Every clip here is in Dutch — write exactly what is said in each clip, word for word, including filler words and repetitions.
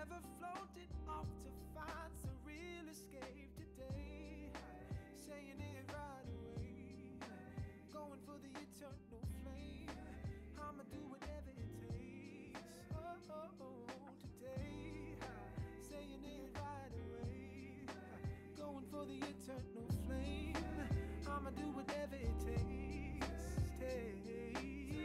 never floated off to find some real escape today. Saying it right away, going for the eternal flame. I'ma do whatever it takes. Oh, oh, oh, today, saying it right away, going for the eternal flame. I'ma do whatever it takes. Take.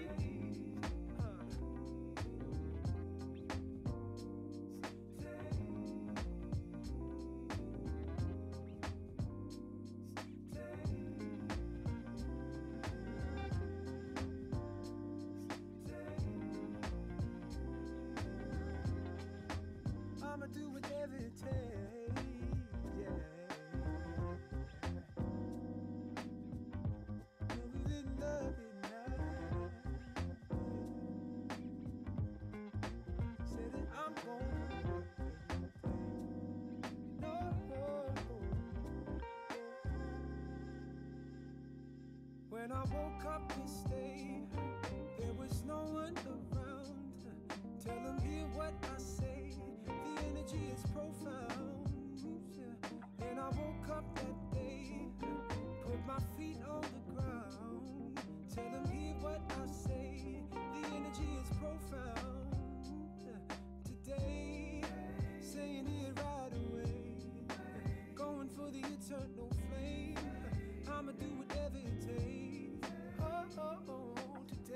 I'ma do whatever it takes, yeah. No, we didn't love it now. Say that I'm gonna no, no, no. When I woke up this day, there was no one around. Tell them hear what I say. The energy is profound. And I woke up that day, put my feet on the ground. Tell them hear what I say. The energy is profound. Today, saying it right away, going for the eternal flame. I'ma do whatever it takes. Oh, oh, oh, today.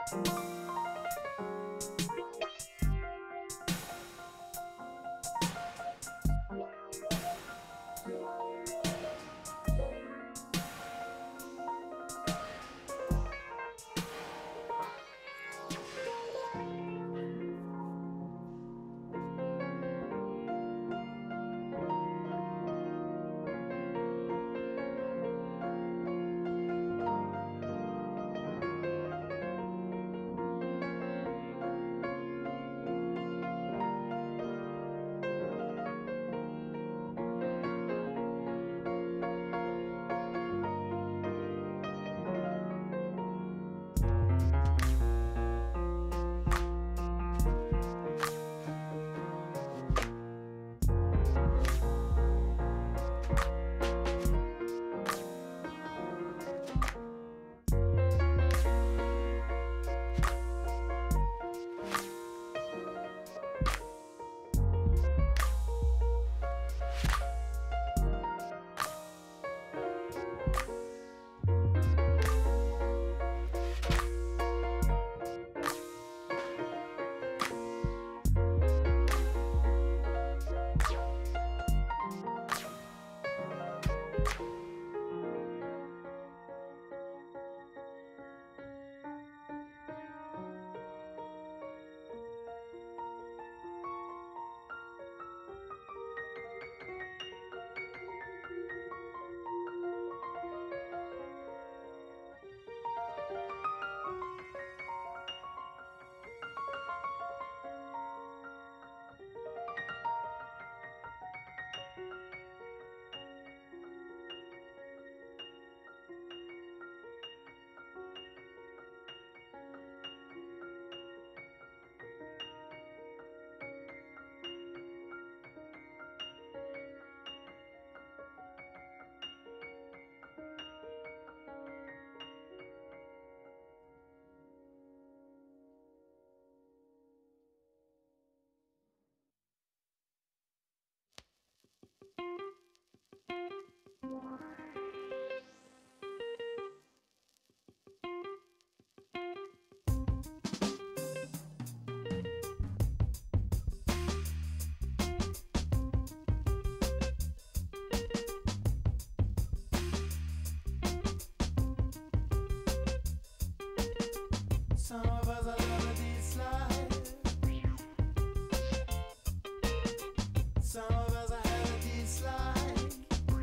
Some of us are loving this life. Some of us are having this life.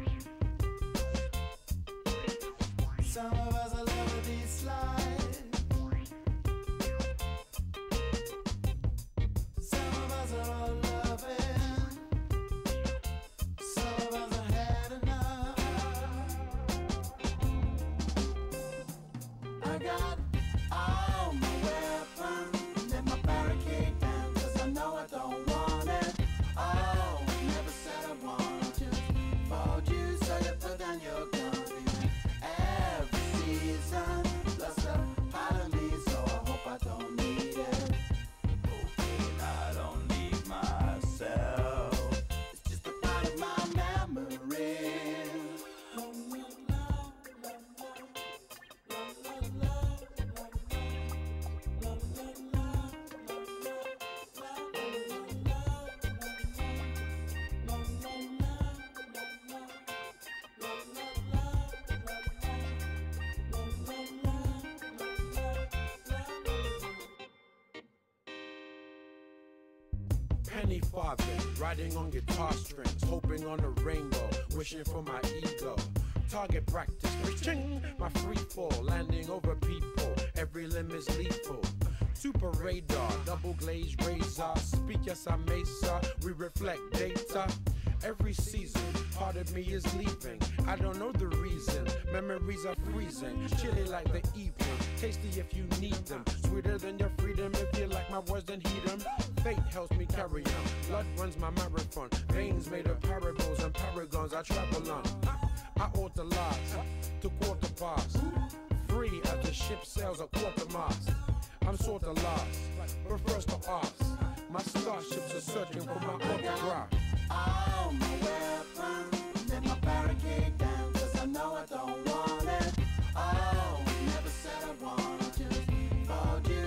Some of us are loving this life. Some of us are all loving. Some of us are had enough. I got all my weapons, let my barricade down, cause I know I don't want it. Oh, never said I wanted to fold you, so you put down your gun. Every season, lost a part of me, so I hope I don't need it. Hoping I don't need myself, it's just a part of my memory. Penny farthing, riding on guitar strings, hoping on a rainbow, wishing for my ego. Target practice, ching, my free fall, landing over people, every limb is lethal. Super radar, double glazed razor, speak yes I may sir, we reflect data. Every season, part of me is leaving. I don't know the reason. Memories are freezing, chilly like the evening. Tasty if you need them, sweeter than your freedom. If you like my words, then heed them. Fate helps me carry on. Blood runs my marathon. Veins made of parables and paragons. I travel on. I ought to last to quarter past. Free as the ship sails a quarter mast. I'm sorta lost, but first to ask. My starships are searching for my autograph. All my weapons, let my barricade down, cause I know I don't want it. Oh, never said I wanted to fold you,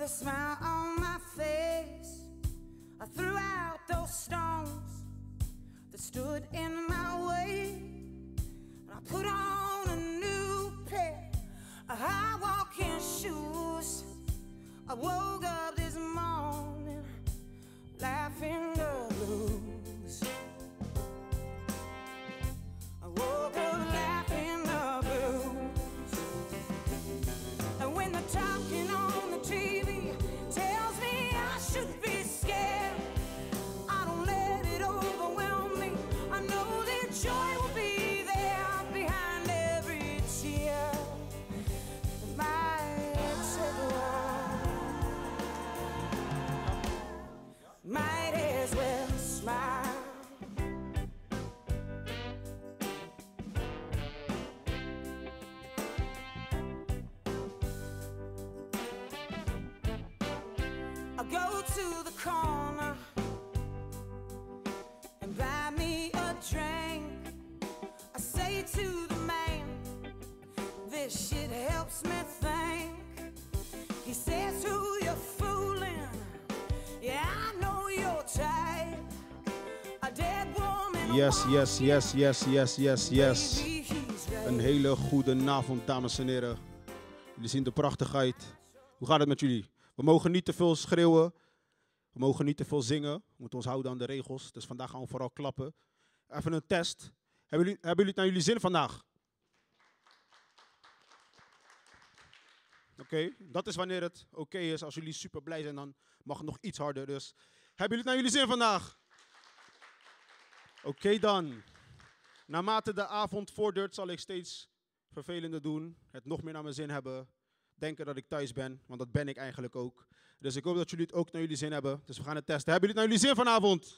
a smile on my face, I threw out those stones that stood in my way, and I put on a new pair of high walking shoes. I woke up this morning laughing the blues. I woke up laughing the blues. And when the talking on the T V tells me I should be scared, I don't let it overwhelm me. I know that joy will be there behind every tear. My might as well smile. I go to the corner and buy me a drink. I say to the man, this shit helps me think. He says, who you fooling? Yeah, I know you're tired. A dead woman. Yes, yes, yes, yes, yes, yes, yes. Een hele goede avond, dames en heren. Jullie zien de prachtigheid. Hoe gaat het met jullie? We mogen niet te veel schreeuwen. We mogen niet te veel zingen. We moeten ons houden aan de regels. Dus vandaag gaan we vooral klappen. Even een test. Hebben jullie, hebben jullie het naar jullie zin vandaag? Oké, okay. Dat is wanneer het oké okay is. Als jullie super blij zijn, dan mag het nog iets harder. Dus hebben jullie het naar jullie zin vandaag? Oké okay dan. Naarmate de avond vordert zal ik steeds vervelender doen. Het nog meer naar mijn zin hebben. Denken dat ik thuis ben, want dat ben ik eigenlijk ook. Dus ik hoop dat jullie het ook naar jullie zin hebben. Dus we gaan het testen. Hebben jullie het naar jullie zin vanavond?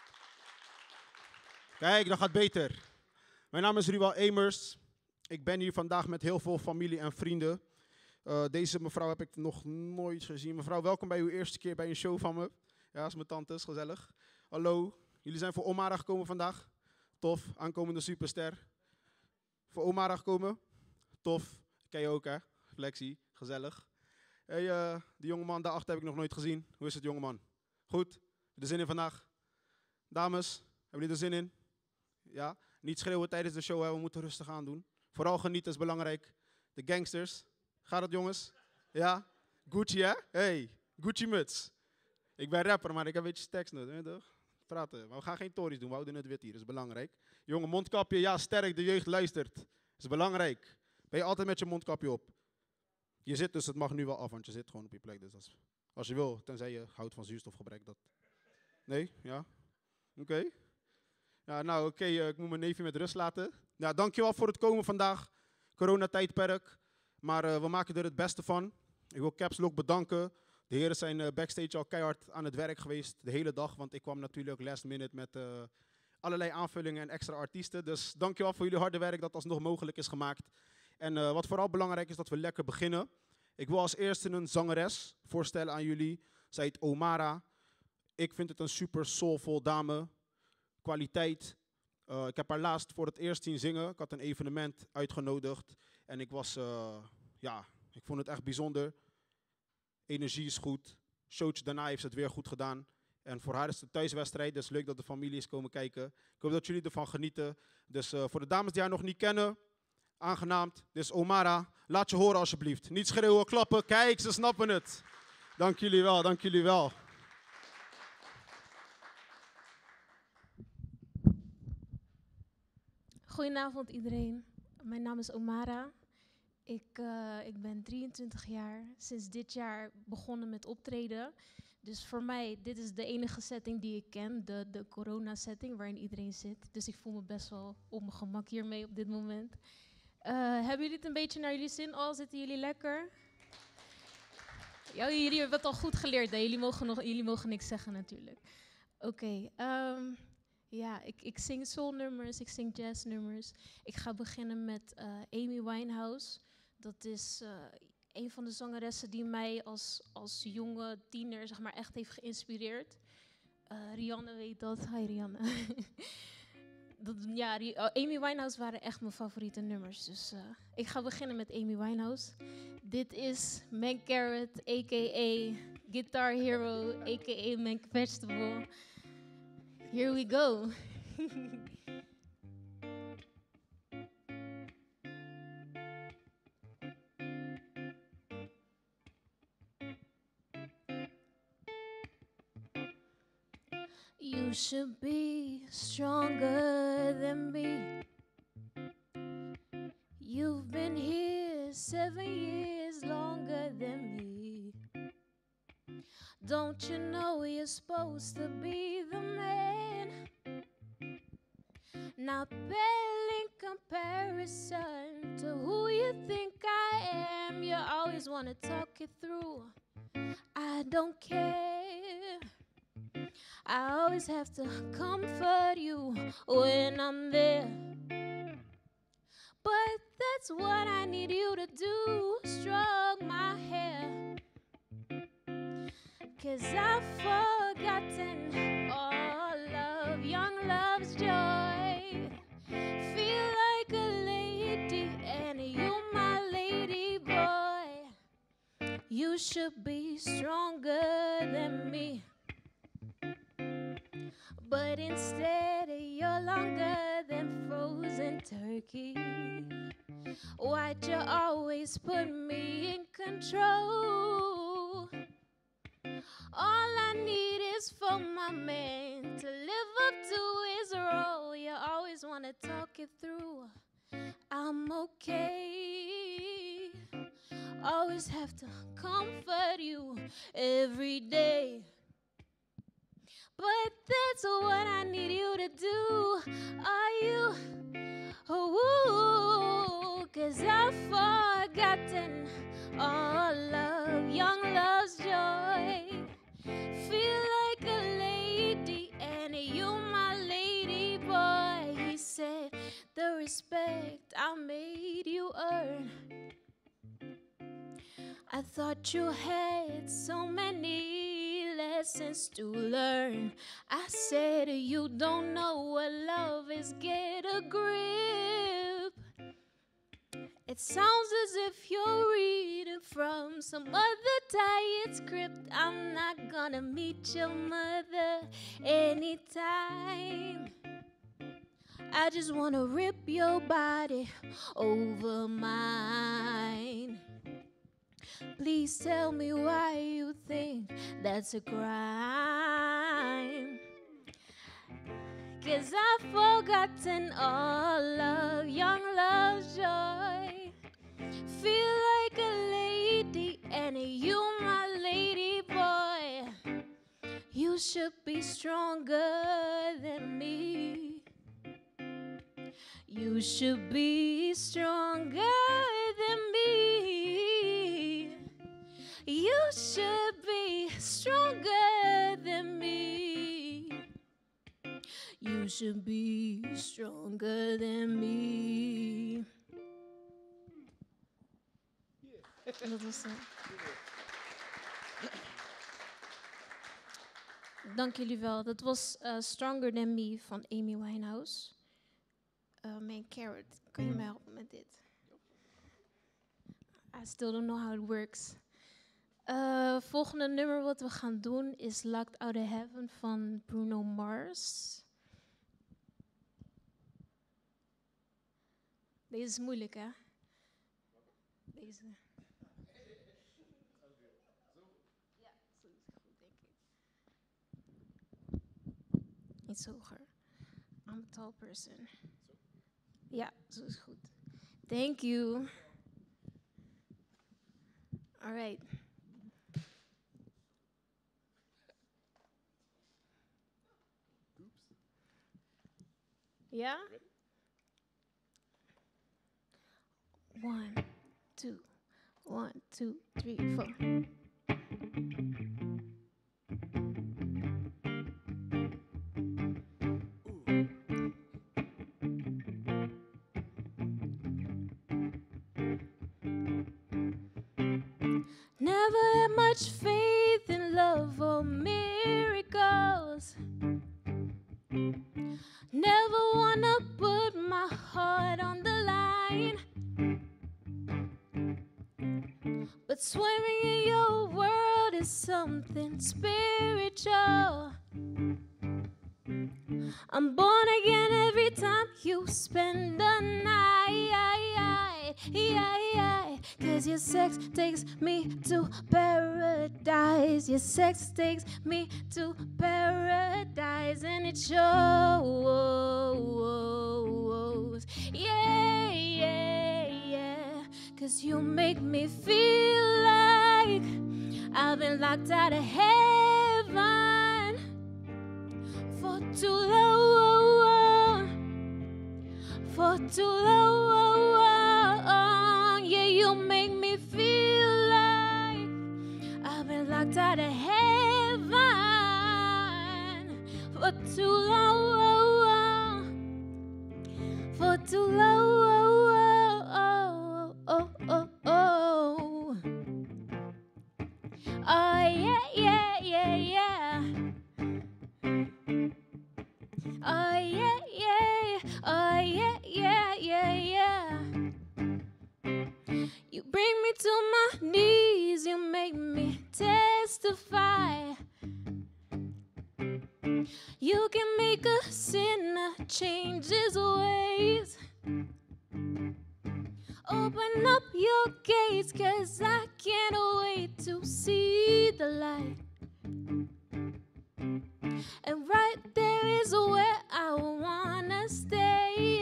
Kijk, dat gaat beter. Mijn naam is Riewal Emers. Ik ben hier vandaag met heel veel familie en vrienden. Uh, deze mevrouw heb ik nog nooit gezien. Mevrouw, welkom bij uw eerste keer bij een show van me. Ja, dat is mijn tante, is gezellig. Hallo, jullie zijn voor Omara gekomen vandaag? Tof, aankomende superster. Voor Omara gekomen? Tof, ken je ook hè? Flexie, gezellig. Hey, uh, die jongeman daarachter heb ik nog nooit gezien. Hoe is het, jongeman? Goed? Heb je er zin in vandaag? Dames, hebben jullie er zin in? Ja? Niet schreeuwen tijdens de show, hè? We moeten rustig aan doen. Vooral genieten is belangrijk. De gangsters. Gaat het, jongens? Ja? Gucci, hè? Hey, Gucci muts. Ik ben rapper, maar ik heb een beetje tekst nodig. Praten. Maar we gaan geen tories doen, we houden het wit hier. Dat is belangrijk. Jongen, mondkapje. Ja, sterk, de jeugd luistert. Dat is belangrijk. Ben je altijd met je mondkapje op? Je zit dus, het mag nu wel af, want je zit gewoon op je plek. Dus als, als je wil, tenzij je houdt van zuurstofgebrek. Dat. Nee? Ja? Oké. Okay. Ja, nou oké, okay, uh, ik moet mijn neefje met rust laten. Nou, dankjewel voor het komen vandaag. Coronatijdperk. Maar uh, we maken er het beste van. Ik wil Caps Lock bedanken. De heren zijn uh, backstage al keihard aan het werk geweest de hele dag. Want ik kwam natuurlijk last minute met uh, allerlei aanvullingen en extra artiesten. Dus dankjewel voor jullie harde werk dat alsnog mogelijk is gemaakt. En uh, wat vooral belangrijk is, dat we lekker beginnen. Ik wil als eerste een zangeres voorstellen aan jullie. Zij heet Omara. Ik vind het een super soulvol dame. Kwaliteit. Uh, ik heb haar laatst voor het eerst zien zingen. Ik had een evenement uitgenodigd. En ik was, uh, ja, ik vond het echt bijzonder. Energie is goed. Showtje daarna heeft ze het weer goed gedaan. En voor haar is het een thuiswedstrijd, dus leuk dat de familie is komen kijken. Ik hoop dat jullie ervan genieten. Dus uh, voor de dames die haar nog niet kennen, aangenaamd. Dit is Omara. Laat je horen alsjeblieft. Niet schreeuwen, klappen. Kijk, ze snappen het. Dank jullie wel, dank jullie wel. Goedenavond iedereen. Mijn naam is Omara. Ik, uh, ik ben drieëntwintig jaar. Sinds dit jaar begonnen met optreden. Dus voor mij, dit is de enige setting die ik ken. De, de corona-setting waarin iedereen zit. Dus ik voel me best wel op mijn gemak hiermee op dit moment. Uh, hebben jullie het een beetje naar jullie zin al? Zitten jullie lekker? Ja, jullie hebben het al goed geleerd. Hè? Jullie, mogen nog, jullie mogen niks zeggen natuurlijk. Oké. Okay, um, ja, ik, ik zing soulnummers, ik zing jazznummers. Ik ga beginnen met uh, Amy Winehouse. Dat is uh, een van de zangeressen die mij als, als jonge tiener zeg maar, echt heeft geïnspireerd. Uh, Rianne weet dat. Hi Rianne. dat, ja, uh, Amy Winehouse waren echt mijn favoriete nummers. Dus uh, ik ga beginnen met Amy Winehouse. Dit is Mank Carrot, a k a. Guitar Hero, a k a. Mank Vegetable. Here we go. You should be stronger than me. You've been here seven years longer than me. Don't you know you're supposed to be the man? Not pale in comparison to who you think I am. You always want to talk it through. I don't care. I always have to comfort you when I'm there. But that's what I need you to do, stroke my hair. Cause I've forgotten all of young love's joy. Feel like a lady and you my lady boy. You should be stronger than me. But instead you're longer than frozen turkey. Why'd you always put me in control? All I need is for my man to live up to his role. You always want to talk it through. I'm okay. Always have to comfort you every day. But that's what I need you to do. Are you? Ooh, cause I've forgotten all of young love's joy. Feel like a lady and you my lady boy. He said the respect I made you earn. I thought you had so many lessons to learn. I said you don't know what love is, get a grip. It sounds as if you're reading from some other diet script. I'm not gonna meet your mother anytime. I just wanna rip your body over mine. Please tell me why you think that's a crime. Cause I've forgotten all of young love's joy. Feel like a lady and you my lady boy. You should be stronger than me. You should be stronger than me. You should be stronger than me. You should be stronger than me. Dat was het. Dank jullie wel. Dat was uh, Stronger Than Me van Amy Winehouse. Uh, Mank Carrot, kan je me helpen met dit? I still don't know how it works. Uh, volgende nummer wat we gaan doen is Locked Out of Heaven van Bruno Mars. Deze is moeilijk, hè? Deze. Ja, zo is goed, denk ik. Iets hoger. I'm a tall person. Ja, zo is goed. Thank you. All right. Yeah? One, two, one, two, three, four. Never had much faith in love or miracles. Never wanna put my heart on the line. swimming in your world is something spiritual. I'm born again every time you spend the night. Cause your sex takes me to paradise. Your sex takes me to paradise. And it shows. Yeah, yeah, yeah. Cause you make me feel like I've been locked out of heaven for too long, for too long. Yeah, you make me feel like I've been locked out of heaven for too long, for too long. Oh, oh, oh. Oh, yeah, yeah, yeah, yeah. Oh, yeah, yeah. Oh, yeah, yeah, yeah, yeah. You bring me to my knees. You make me testify. You can make a sinner change his ways. Open up your gates, cause I can't wait to see the light. And right there is where I wanna stay.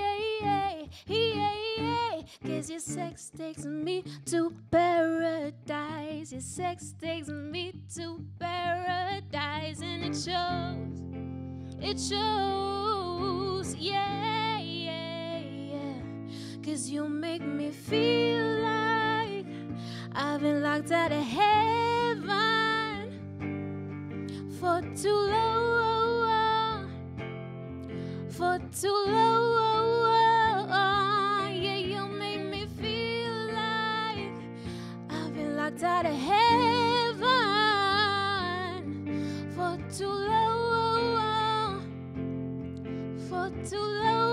Cause your sex takes me to paradise. Your sex takes me to paradise. And it shows, it shows, yeah, yeah, yeah. Cause you make me feel like I've been locked out of heaven for too long, for too long. Yeah, you make me feel like I've been locked out of heaven for too long, for too long.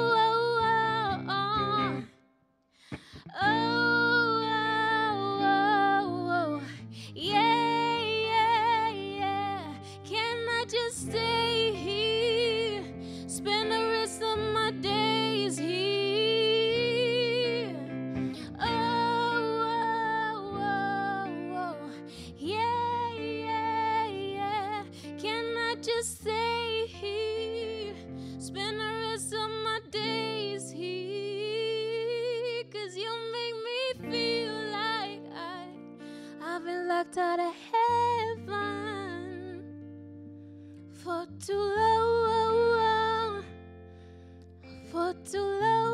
Oh, oh, oh, oh, yeah, yeah, yeah. Can I just stay here, spend the rest of my days here? Oh, oh, oh, oh, yeah, yeah, yeah. Can I just stay here, spend the rest of my days here? Cause you make me feel like I, I've been locked out of heaven for too long, for too long.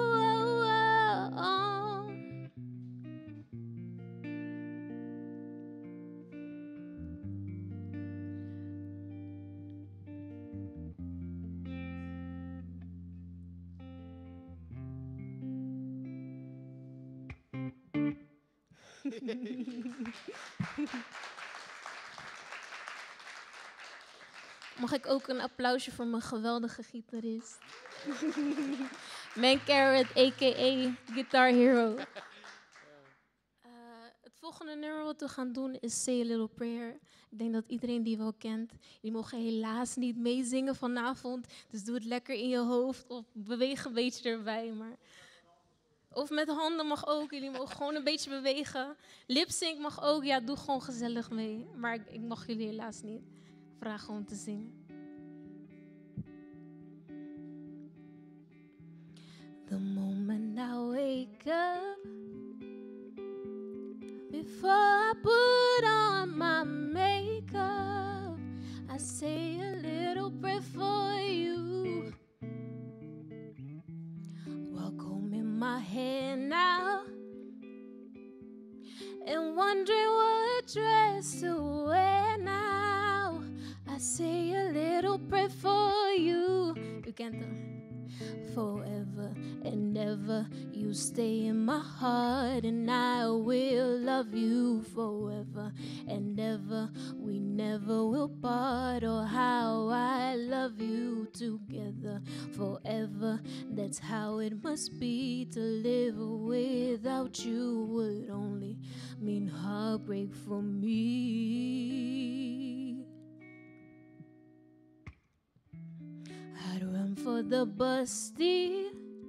Mag ik ook een applausje voor mijn geweldige gitarist? Man Carrot, a k a. Guitar Hero. Uh, het volgende nummer wat we gaan doen is Say a Little Prayer. Ik denk dat iedereen die wel kent. Die mogen helaas niet meezingen vanavond. Dus doe het lekker in je hoofd of beweeg een beetje erbij. Maar... Of met handen mag ook. Jullie mogen gewoon een beetje bewegen. Lip-sync mag ook. Ja, doe gewoon gezellig mee. Maar ik, ik mag jullie helaas niet vragen om te zingen. The moment I wake up, before I put on my makeup, I say a little prayer for you. While combing my hair now, and wondering what dress to wear now, I say a little prayer for you. U kent hem. forever and ever. You stay in my heart, and I will love you forever and ever. We never will part. Oh, how I love you together forever. That's how it must be. To live without you would only mean heartbreak for me. I'd run for the bus, dear,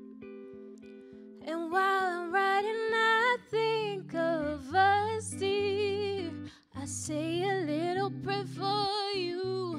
and while I'm riding I think of us, dear. I say a little prayer for you.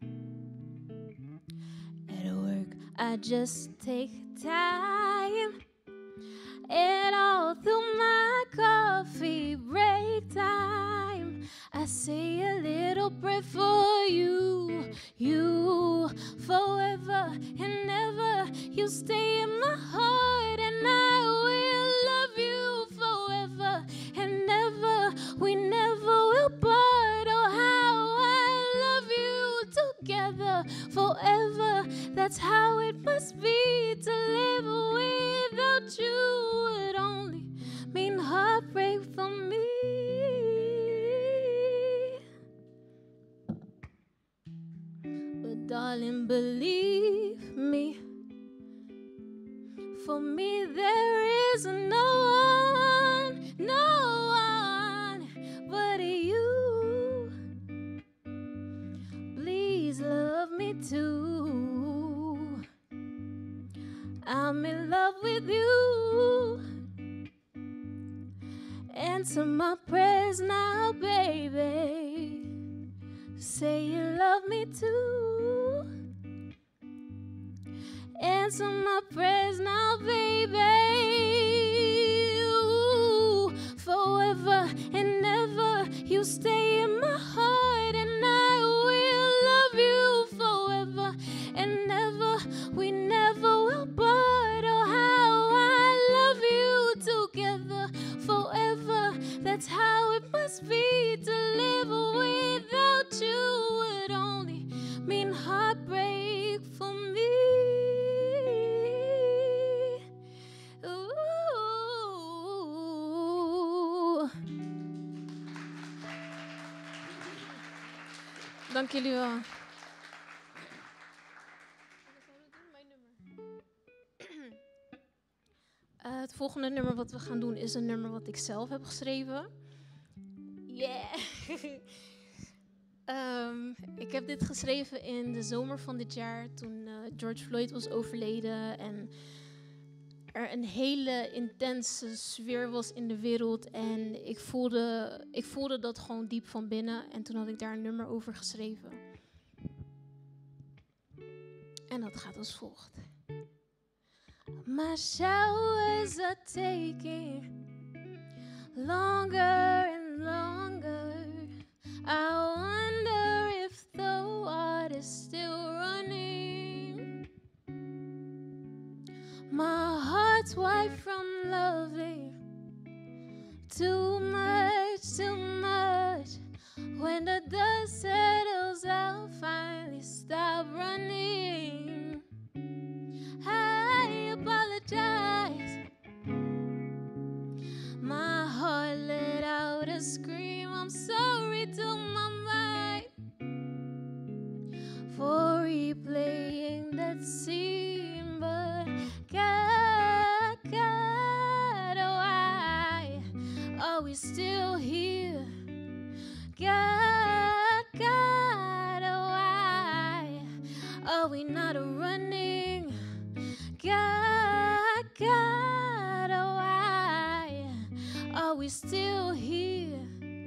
At work I just take time, and all through my coffee break time I say a little prayer for you. You forever and ever. You stay in my heart, and I will love you forever and ever. We never will part. Oh, how I love you together forever. That's how it must be. To live without you would only mean heartbreak for me. But darling, believe me, for me there is no one, no one but you. Please love me too. I'm in love with you. Answer my prayers now, baby. Say you love me too. Answer my prayers now, baby. Ooh, forever and ever. You stay in my heart, and I will love you forever and ever. We never will part. Oh, how I love you together forever. That's how it must be. To live without you would only mean heartbreak for me. Ooh. Dank jullie wel. Uh, het volgende nummer wat we gaan doen is een nummer wat ik zelf heb geschreven. Yeah! um, ik heb dit geschreven in de zomer van dit jaar, toen uh, George Floyd was overleden en er een hele intense sfeer was in de wereld. En ik voelde, ik voelde dat gewoon diep van binnen. En toen had ik daar een nummer over geschreven. En dat gaat als volgt. My showers are taking longer and longer. I wonder if the water's still running. My heart's white from loving too much, too much. When the dust settles, I'll finally stop running. I apologize. My heart let out a scream. I'm sorry to my mind for replaying that scene. But God, God, oh, why are we still here? God, God, oh, why are we not running? God, God, oh, why are we still here?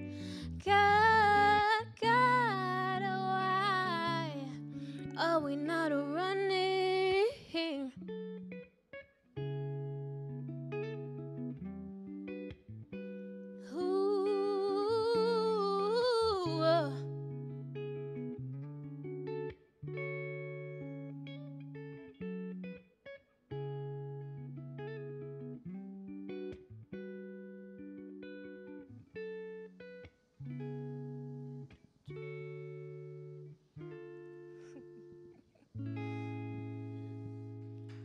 God, God, oh, why are we not running? Ooh, uh.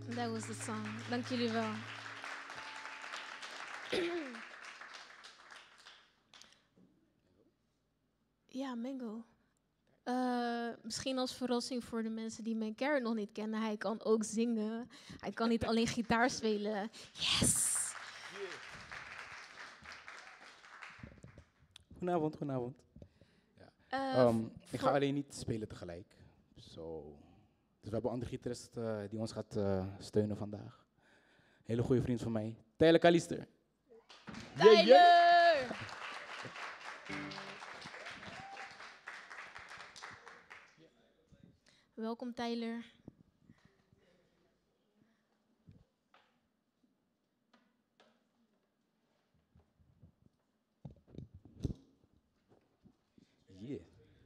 That was the song. Dank jullie wel. Ja, Mango. Uh, misschien als verrassing voor de mensen die mijn Carrot nog niet kennen. Hij kan ook zingen. Hij kan niet alleen gitaar spelen. Yes! Goedenavond, goedenavond. Uh, Um, ik ga alleen niet spelen tegelijk. So. Dus we hebben een andere gitarist uh, die ons gaat uh, steunen vandaag. Hele goede vriend van mij, Tyler Kalister. Tyler! Yeah, yeah. Welkom Tyler. Yeah.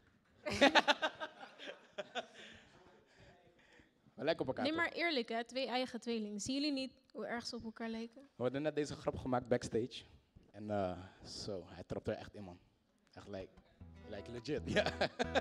We lijken op elkaar. Nee, toch? maar eerlijk hè, twee eigen tweelingen. Zien jullie niet hoe erg ze op elkaar lijken? We hadden net deze grap gemaakt backstage. En uh, zo, hij trapt er echt in, man. Echt like, like legit, ja.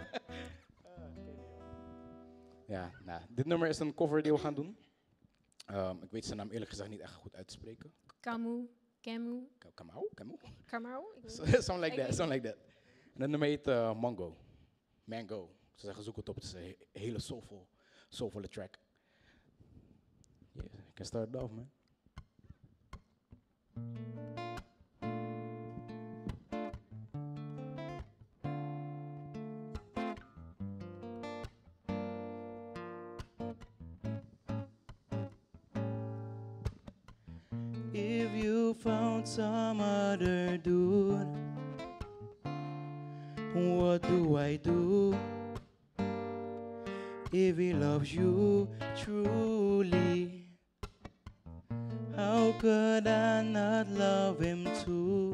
Ja, nou, dit nummer is een cover die we gaan doen. Um, ik weet zijn naam eerlijk gezegd niet echt goed uit te spreken. Camus, Camus. Kamau? Kamau? Camus? Something like that, something like that. En het nummer heet uh, Mango. Mango. Ze zeggen zoek het op, het is een he hele soulful, soulvolle track. Yeah, you can start it off, man. If you found some other dude, what do I do? If he loves you truly, how could I not love him too?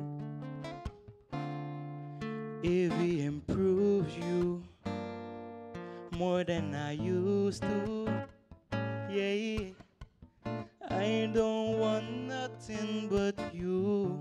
If he improves you more than I used to, yeah, I don't want nothing but you,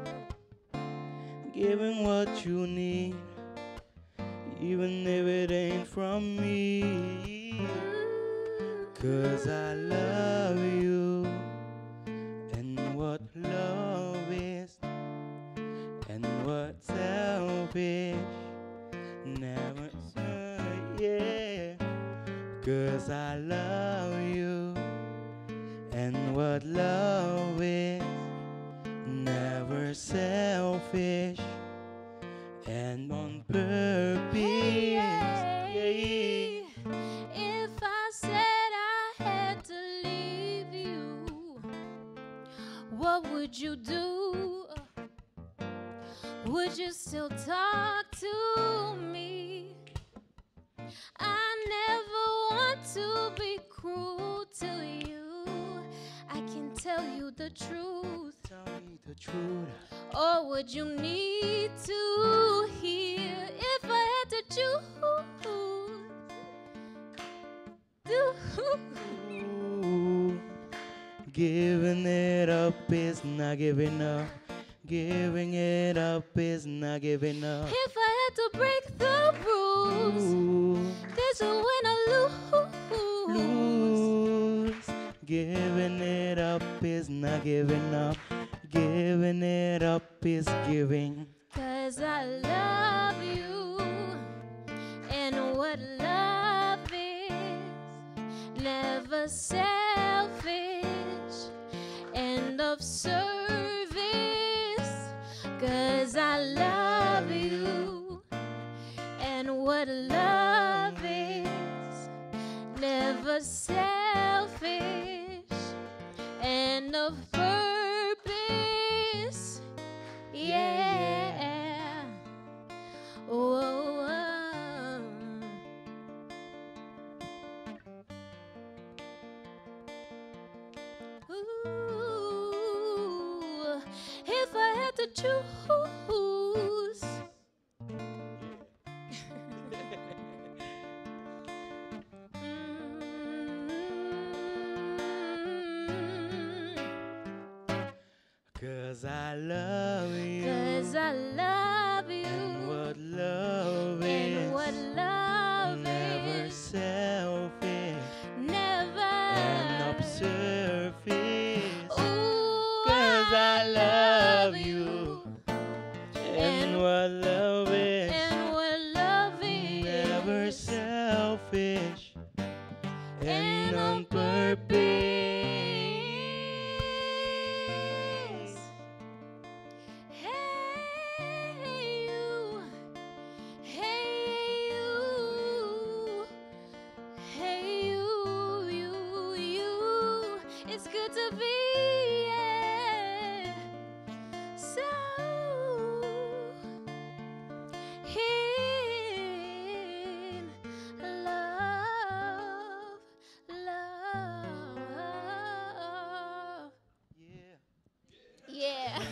giving what you need, even if it ain't from me. 'Cause I love you, and what love is, and what selfish never say, yeah. 'Cause I love you, and what love is, never selfish and on purpose. Hey, Yeah. hey, if I said I had to leave you, what would you do? Would you still talk to me? I never want to be cruel to you. I can tell you the truth. Tell me the truth. Or would you need to hear if I had to choose? Ooh, giving it up is not giving up. Giving it up is not giving up. If I had to break the rules, Ooh, this is when I lose. lose. Giving it up is not giving up. Giving it up is giving. 'Cause I love you, and what love is, never selfish, end of service. 'Cause I love you, and what love is, never selfish, end of purpose. Yeah. Whoa, whoa. Ooh, if I had to choose. Cause I love you. 'Cause I love you. And what love And is. what love Never is. selfish. Never. And obsessive. surface. Ooh, Cause I love you. And- And what love is. And what love is. Never selfish. And And on on purpose. Hey you, hey you, hey you, you, you. It's good to be yeah. So in love, love. Yeah. Yeah.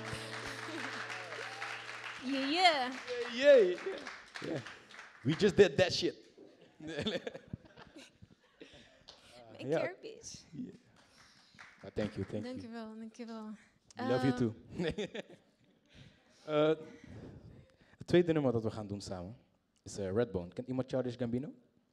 yeah, yeah. Yeah, yeah, yeah. We just did that shit. Make ja. your bitch. Ah, thank you, thank you. Dankjewel, dankjewel. We love you Ehm, too. Eh, het tweede nummer dat we gaan doen samen is eh, Redbone. Kent iemand Childish Gambino?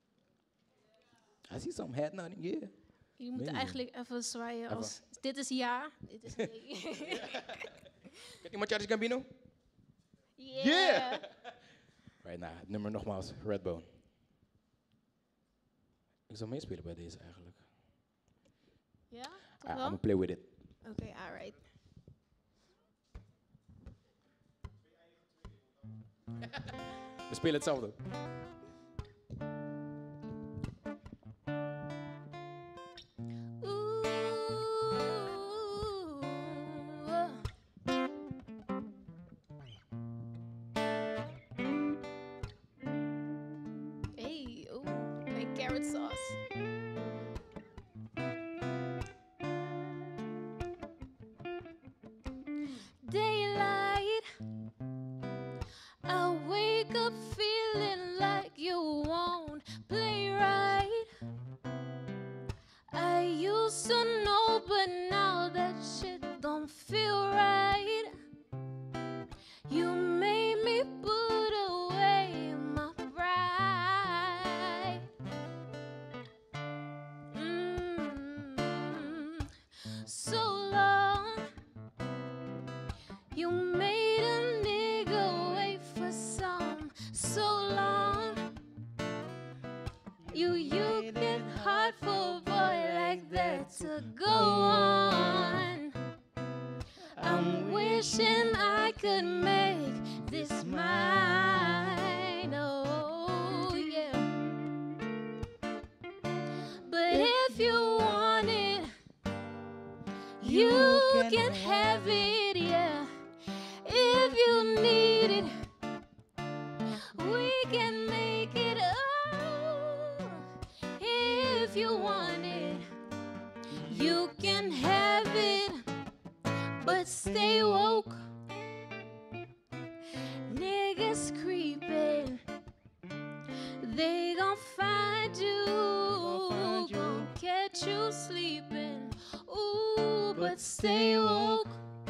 I see some head nodding, yeah. Jullie moeten Nee. eigenlijk even zwaaien Even. als... Dit is ja, dit is nee. Kent iemand Childish Gambino? yeah. Right, nou, het nummer nogmaals, Redbone. Ik zou meespelen bij deze eigenlijk. Ja, toch Ah, I'm wel? gonna play with it. Oké, alright. We spelen hetzelfde. Hey, ooh, mijn carrot sauce. Daylight, I wake up feeling like you won't play right. I used to know, but now that shit don't feel right. You made me put away my pride. Mm, so long, you made a nigga wait for some. So long, you you get hard for a boy like that to go on. I'm wishing I could make this mine. Oh, yeah. But if you want it, you can have it, yeah. If you need it, we can make it. Oh, if you want it, you can have it. But stay woke. Niggas creeping. They gon' find you. find you. Gon' catch you sleeping. Ooh, but stay woke.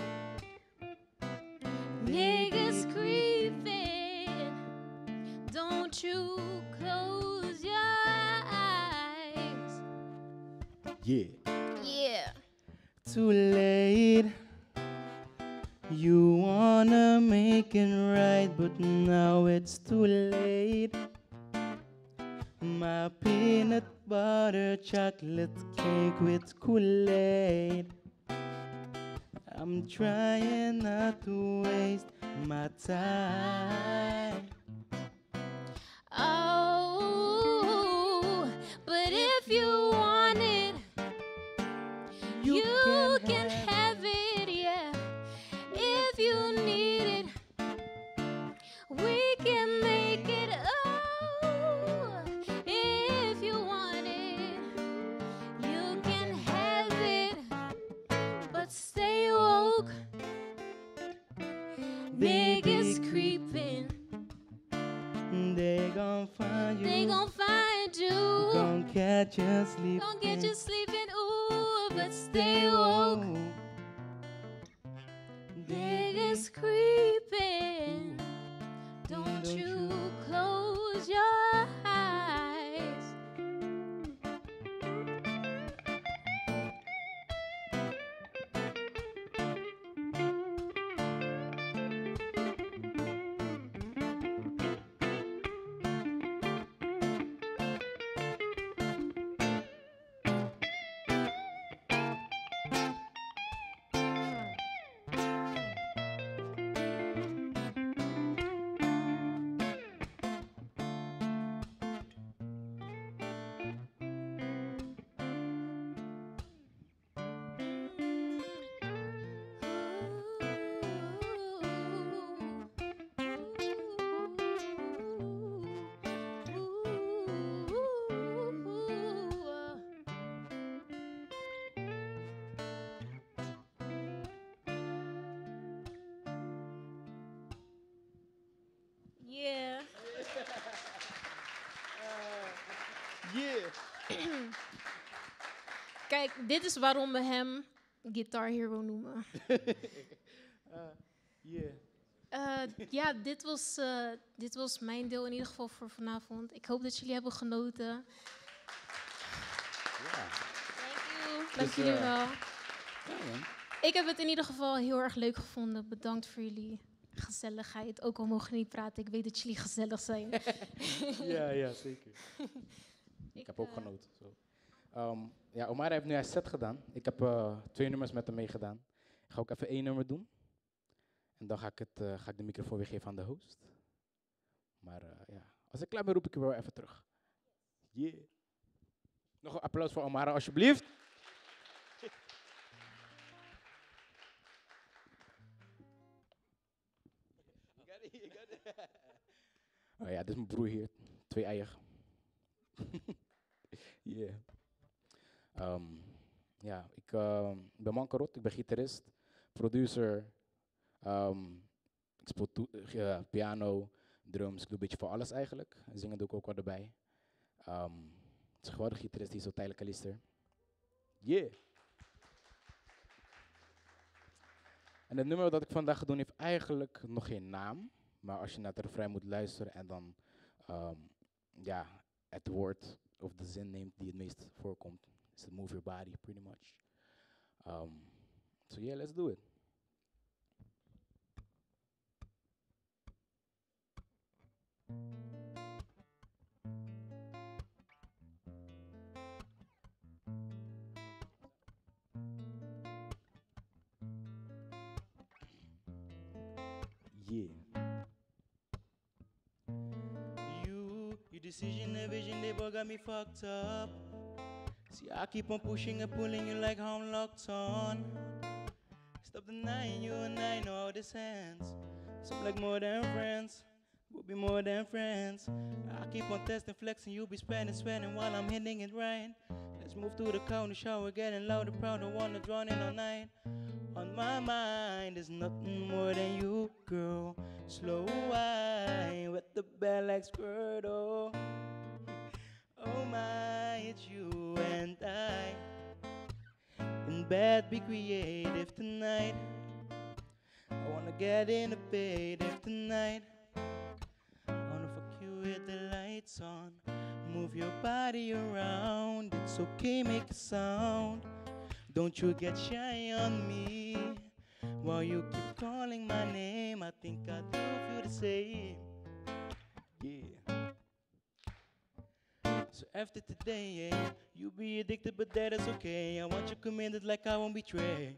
Niggas creeping. Don't you close your eyes. Yeah. Yeah. Too late. You wanna make it right, but now it's too late. My peanut butter chocolate cake with Kool-Aid. I'm trying not to waste my time. Oh, but if you want it, you, can, have it, yeah. If you need it, we can make it. Oh, if you want it, you can have it, but stay woke. Niggas creeping, They gon' find you. they gon' find you. Gon' catch you sleeping. Don't get you sleeping, ooh, but stay woke. Niggas creeping. Don't you close your eyes. Kijk, dit is waarom we hem Guitar Hero noemen. Yeah. Eh, ja, dit was, eh, dit was mijn deel in ieder geval voor vanavond. Ik hoop dat jullie hebben genoten. Ja. Thank you. Dank Dus, jullie eh, wel. Ja, man. Ik heb het in ieder geval heel erg leuk gevonden. Bedankt voor jullie gezelligheid. Ook al mogen we niet praten, ik weet dat jullie gezellig zijn. Ja, ja, zeker. Ik heb ook eh, genoten. Zo. Ehm, ja, Omar heeft nu een set gedaan. Ik heb eh, twee nummers met hem meegedaan. Ik ga ook even één nummer doen. En dan ga ik, het, eh, ga ik de microfoon weer geven aan de host. Maar eh, ja, als ik klaar ben, roep ik je wel even terug. Yeah. Nog een applaus voor Omar, alsjeblieft. Oh ja, dit is mijn broer hier. Twee eier. Yeah. Ehm, ja, ik ehm, ben Mankarot, ik ben gitarist, producer. ehm, ik speel toe- eh, piano, drums, ik doe een beetje voor alles eigenlijk. En zingen doe ik ook wel erbij. Ehm, het is een geweldige gitarist, die is zo tijdelijk Alistair. Yeah. En het nummer dat ik vandaag ga doen heeft eigenlijk nog geen naam. Maar als je naar het refrein moet luisteren en dan ehm, ja, het woord of de zin neemt die het meest voorkomt, is het move your body pretty much. Um, so yeah, let's do it. Yeah. You, your decision and vision, they both got me fucked up. See, I keep on pushing and pulling you like how I'm locked on. Stop denying you and I know how this ends. Some like more than friends, we'll be more than friends. I keep on testing, flexing, you be spending, spending while I'm hitting it right. Let's move to the counter, shower, getting louder, prouder, wanna drown in all night. On my mind, there's nothing more than you, girl. Slow wine, wet the bed like Squirtle. Oh my, it's you and I. In bed, be creative tonight. I wanna get innovative tonight. I wanna fuck you with the lights on. Move your body around, it's okay, make a sound. Don't you get shy on me while you keep calling my name. I think I do feel the same. Yeah. So after today, yeah, you be addicted, but that is okay. I want you committed like I won't betray.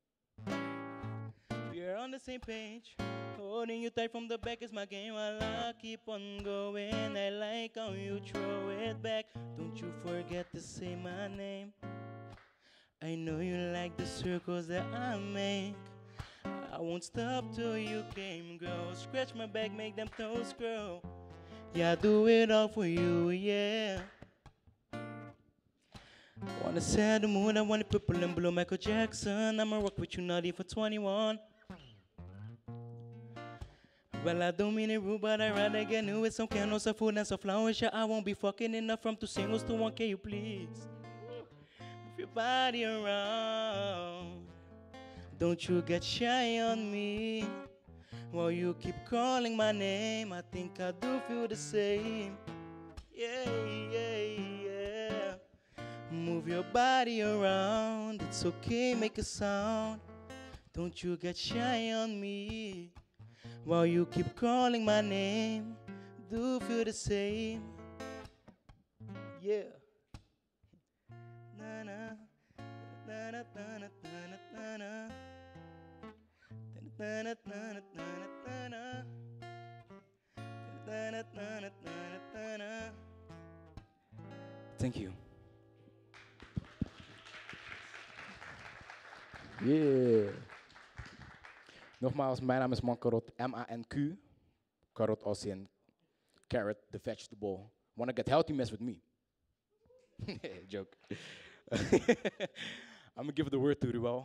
We're on the same page. Holding you tight from the back is my game. While I keep on going, I like how you throw it back. Don't you forget to say my name. I know you like the circles that I make. I won't stop till you came, girl. Scratch my back, make them toes grow. Yeah, I do it all for you, yeah. I wanna set the mood, I want it purple and blue, Michael Jackson. I'ma rock with you, not even twenty-one. Well, I don't mean it rude, but I'd rather get new with some candles, some food, and some flowers. Yeah, I won't be fucking enough from two singles to one, can you please? Move your body around. Don't you get shy on me while you keep calling my name. I think I do feel the same. Yeah, yeah, yeah. Move your body around. It's okay, make a sound. Don't you get shy on me while you keep calling my name. Do feel the same. Yeah. Na na na na na na na na. Na na na na na na. Na na na na na na. Thank you. Yeah. Nogmaals, mijn naam is Mankarot, M A N Q. Karot als in carrot, the vegetable. Wanna get healthy, mess with me. Joke. I'm gonna give the word to Ruel.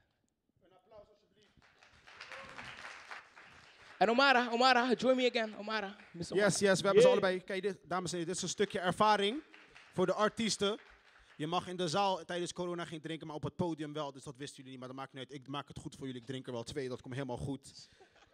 En Omara, Omara, join me again. Omara. Miss Omara. Yes, yes, we hebben ze Yeah. allebei. Kijk, dit, dames en heren, dit is een stukje ervaring. Voor de artiesten. Je mag in de zaal tijdens corona geen drinken, maar op het podium wel. Dus dat wisten jullie niet, maar dat maakt niet uit. Ik maak het goed voor jullie. Ik drink er wel twee, dat komt helemaal goed.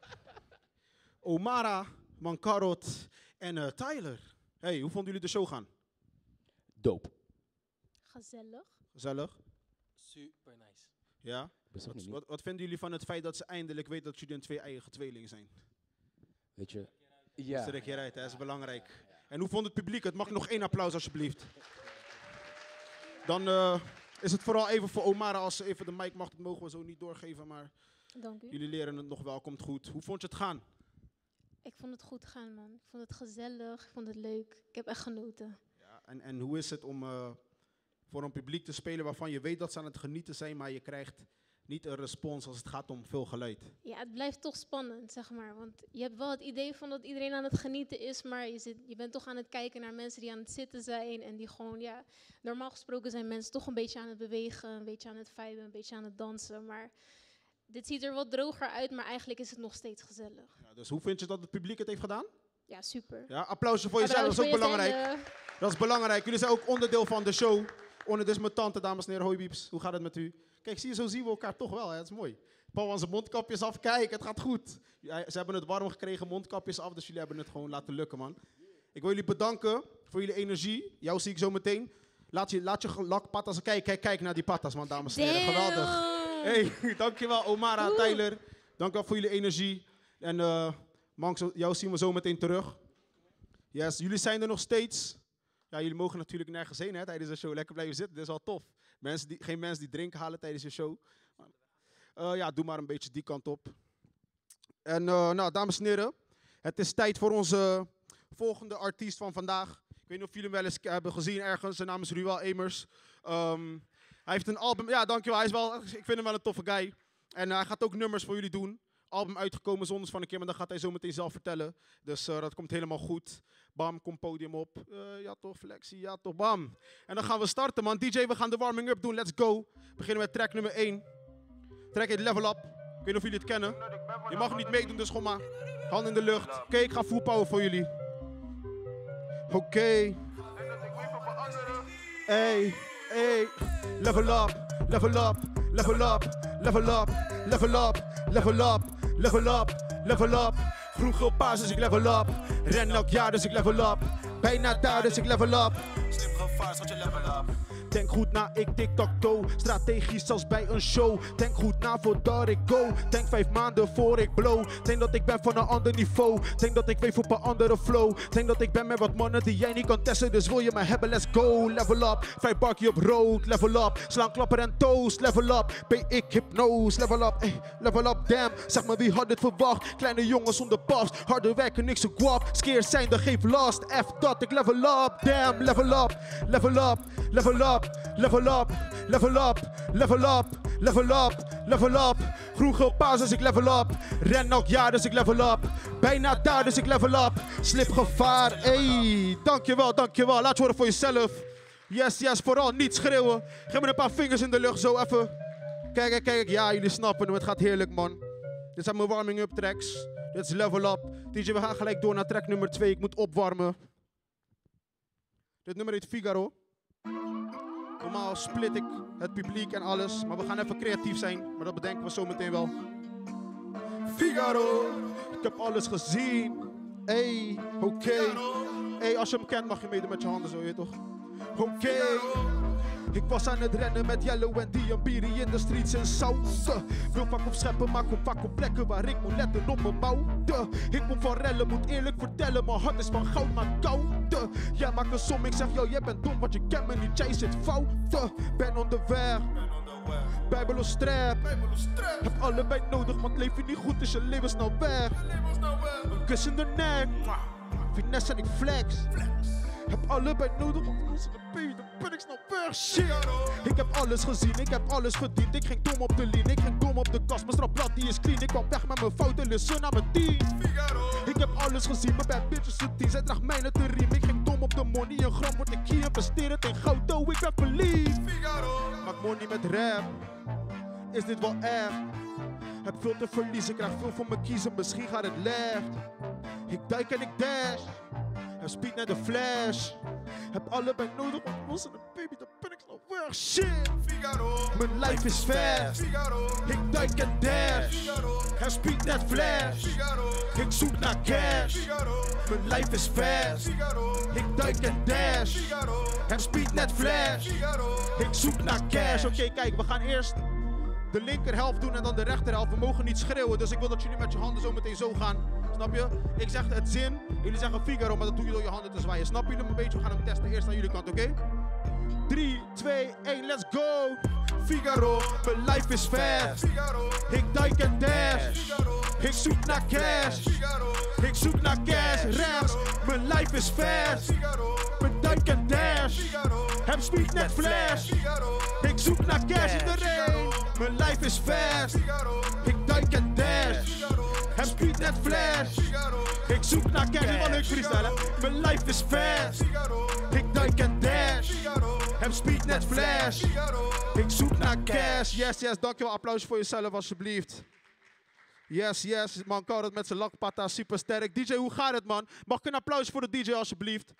Omara, Mankarot en uh, Tyler. Hey, hoe vonden jullie de show gaan? Dope. Gezellig. Gezellig? Super nice. Ja? Besef Wat, niet. wat, wat vinden jullie van het feit dat ze eindelijk weten dat jullie een twee eigen tweelingen zijn? Weet je? Ja. Ja. Strek je rijdt, hè? Dat is belangrijk. En hoe vond het publiek? Het mag nog één applaus alsjeblieft. Dan uh, is het vooral even voor Omara, als ze even de mic mag, dat mogen we zo niet doorgeven, maar Dank u. jullie leren het nog wel, komt goed. Hoe vond je het gaan? Ik vond het goed gaan, man. Ik vond het gezellig. Ik vond het leuk. Ik heb echt genoten. Ja, en, en hoe is het om uh, voor een publiek te spelen waarvan je weet dat ze aan het genieten zijn, maar je krijgt niet een respons als het gaat om veel geluid? Ja, het blijft toch spannend, zeg maar. Want je hebt wel het idee van dat iedereen aan het genieten is, maar je, zit, je bent toch aan het kijken naar mensen die aan het zitten zijn en die gewoon, ja, normaal gesproken zijn mensen toch een beetje aan het bewegen, een beetje aan het viben, een beetje aan het dansen, maar dit ziet er wat droger uit, maar eigenlijk is het nog steeds gezellig. Ja, dus hoe vind je dat het publiek het heeft gedaan? Ja, super. Ja, applausje voor jezelf, dat is ook Applaus voor belangrijk. jezelf. Dat is belangrijk. Jullie zijn ook onderdeel van de show. Onder dit is mijn tante, dames en heren. Hoi Bieps, hoe gaat het met u? Kijk, zie je, zo zien we elkaar toch wel, hè? Dat is mooi. Paul aan zijn mondkapjes af, kijk, het gaat goed. Ja, ze hebben het warm gekregen, mondkapjes af, dus jullie hebben het gewoon laten lukken, man. Ik wil jullie bedanken voor jullie energie. Jou zie ik zo meteen. Laat je, laat je lakpatas, kijk, kijk, kijk naar die patas, man, dames en heren. Geweldig. Hey, dankjewel Omara, Woe. Tyler. Dankjewel voor jullie energie. En uh, Mank, zo- jou zien we zo meteen terug. Yes, jullie zijn er nog steeds. Ja, jullie mogen natuurlijk nergens heen, hè, tijdens de show. Lekker blijven zitten, dit is wel tof. Mensen die, geen mensen die drinken halen tijdens de show. Uh, ja, doe maar een beetje die kant op. En uh, nou, dames en heren, het is tijd voor onze volgende artiest van vandaag. Ik weet niet of jullie hem wel eens hebben gezien ergens. Zijn naam is Ruel Emers. Um, hij heeft een album. Ja, dankjewel. Hij is wel, ik vind hem wel een toffe guy. En uh, hij gaat ook nummers voor jullie doen. Album uitgekomen zondags van een keer, maar dat gaat hij zo meteen zelf vertellen. Dus uh, dat komt helemaal goed. Bam, kom podium op. Uh, ja toch, flexie, ja toch, bam. En dan gaan we starten, man. D J, we gaan de warming up doen. Let's go. We beginnen met track nummer één. Track heet Level Up. Ik weet niet of jullie het kennen. Je mag niet meedoen, dus gewoon maar handen in de lucht. Oké, okay, ik ga full power voor jullie. Oké. Okay. Hey, hey. Level up, level up, level up, level up, level up, level up, level up, level up. Groen, geel, paars, dus ik level up. Ren elk jaar, dus ik level up. Bijna daar, dus ik level up. Slim gevaar, schat je level up. Denk goed na, ik tic-tac-toe. Strategisch als bij een show. Denk goed na voordat ik go. Denk vijf maanden voor ik blow. Denk dat ik ben van een ander niveau. Denk dat ik weef op een andere flow. Denk dat ik ben met wat mannen die jij niet kan testen. Dus wil je me hebben, let's go. Level up, vijf bakje op rood. Level up, slaan klapper en toast. Level up, ben ik hypnose. Level up, eh, level up, damn. Zeg maar wie had dit verwacht? Kleine jongens zonder paps. Harder werken, niks zo guap. Skeers zijn, de geef last. F dat, ik level up, damn. Level up, level up, level up. Level up, level up, level up, level up, level up. Groen, geel, paars, dus ik level up. Ren elk jaar, dus ik level up. Bijna daar, dus ik level up. Slip gevaar, ey. Dankjewel, dankjewel. Laat je horen voor jezelf. Yes, yes, vooral niet schreeuwen. Geef me een paar vingers in de lucht, zo even. Kijk, kijk, kijk. Ja, jullie snappen hem. Het gaat heerlijk, man. Dit zijn mijn warming-up tracks. Dit is level up. D J, we gaan gelijk door naar track nummer twee. Ik moet opwarmen. Dit nummer heet Figaro. Normaal split ik het publiek en alles, maar we gaan even creatief zijn. Maar dat bedenken we zo meteen wel. Figaro, ik heb alles gezien. Ey, oké. Okay. Ey, als je hem kent mag je meedoen met je handen zo, je toch? Oké. Okay. Ik was aan het rennen met Yellow en D en Biri in de streets en Zouten. Wil vaak op scheppen, maar kom vaak op plekken waar ik moet letten op mijn mouten. Ik kom van rellen, moet eerlijk vertellen, mijn hart is van goud, maar kouden. Jij maakt een som, ik zeg yo, jij bent dom, want je kent me niet, jij zit fouten. Ben onderweg, Bijbel strap. Heb allebei nodig, want leef je niet goed, is je leven snel weg. Een kus in de nek, finesse en ik flex. Heb allebei nodig, want als ik de baby, dan ben ik snel weg. Shit. Ik heb alles gezien, ik heb alles verdiend. Ik ging dom op de lean, ik ging dom op de kast. Mijn strafblad die is clean, ik kwam weg met mijn fouten, listen naar mijn team. Ik heb alles gezien, mijn bad bitches tien. Zij draagt mijne te riem, ik ging dom op de money. Een gram word ik hier, investeer het in goud, oh ik ben verliefd. Maak money met rap, is dit wel echt? Heb veel te verliezen, krijg veel voor me kiezen, misschien gaat het left. Ik duik en ik dash. Heb speed naar de flash. Heb allebei nodig, want los en een baby, dan ben ik zo weg. Shit! Figaro, Mijn life is fast. Figaro, Ik duik en dash. Figaro, Hij speed net flash. Figaro, Ik zoek naar cash. Figaro, Mijn life is fast. Figaro, Ik duik en dash. Figaro, Hij speed net flash. Figaro. Ik zoek naar cash. Oké, okay, kijk, we gaan eerst de linkerhelft doen en dan de rechterhelft. We mogen niet schreeuwen, dus ik wil dat jullie met je handen zo meteen zo gaan. Snap je? Ik zeg het zin, jullie zeggen Figaro, maar dat doe je door je handen te zwaaien. Snap jullie hem een beetje? We gaan hem testen. Eerst aan jullie kant, oké? drie, twee, één, let's go! Figaro, mijn life is fast. Figaro, Ik duik en dash. Figaro, Ik zoek naar cash. Figaro, Ik zoek naar cash. Rechts, mijn life is fast. Figaro, Mijn duik en dash. Figaro, Heb speed net flash. Figaro, Ik zoek naar cash in de rain. Mijn life is fast. Figaro, Ik duik en dash. Figaro, Heb speed net flash. Figaro, Ik zoek naar cash. Dit wel leuk freestylen. Mijn life is fast. Figaro, Ik duik en dash. Figaro, Heb speed net flash. Figaro. Ik zoek naar cash. Yes, yes. Dankjewel. Applaus voor jezelf alsjeblieft. Yes, yes. Man kan het met zijn lakpata. Super sterk. D J, hoe gaat het, man? Mag ik een applaus voor de D J alsjeblieft?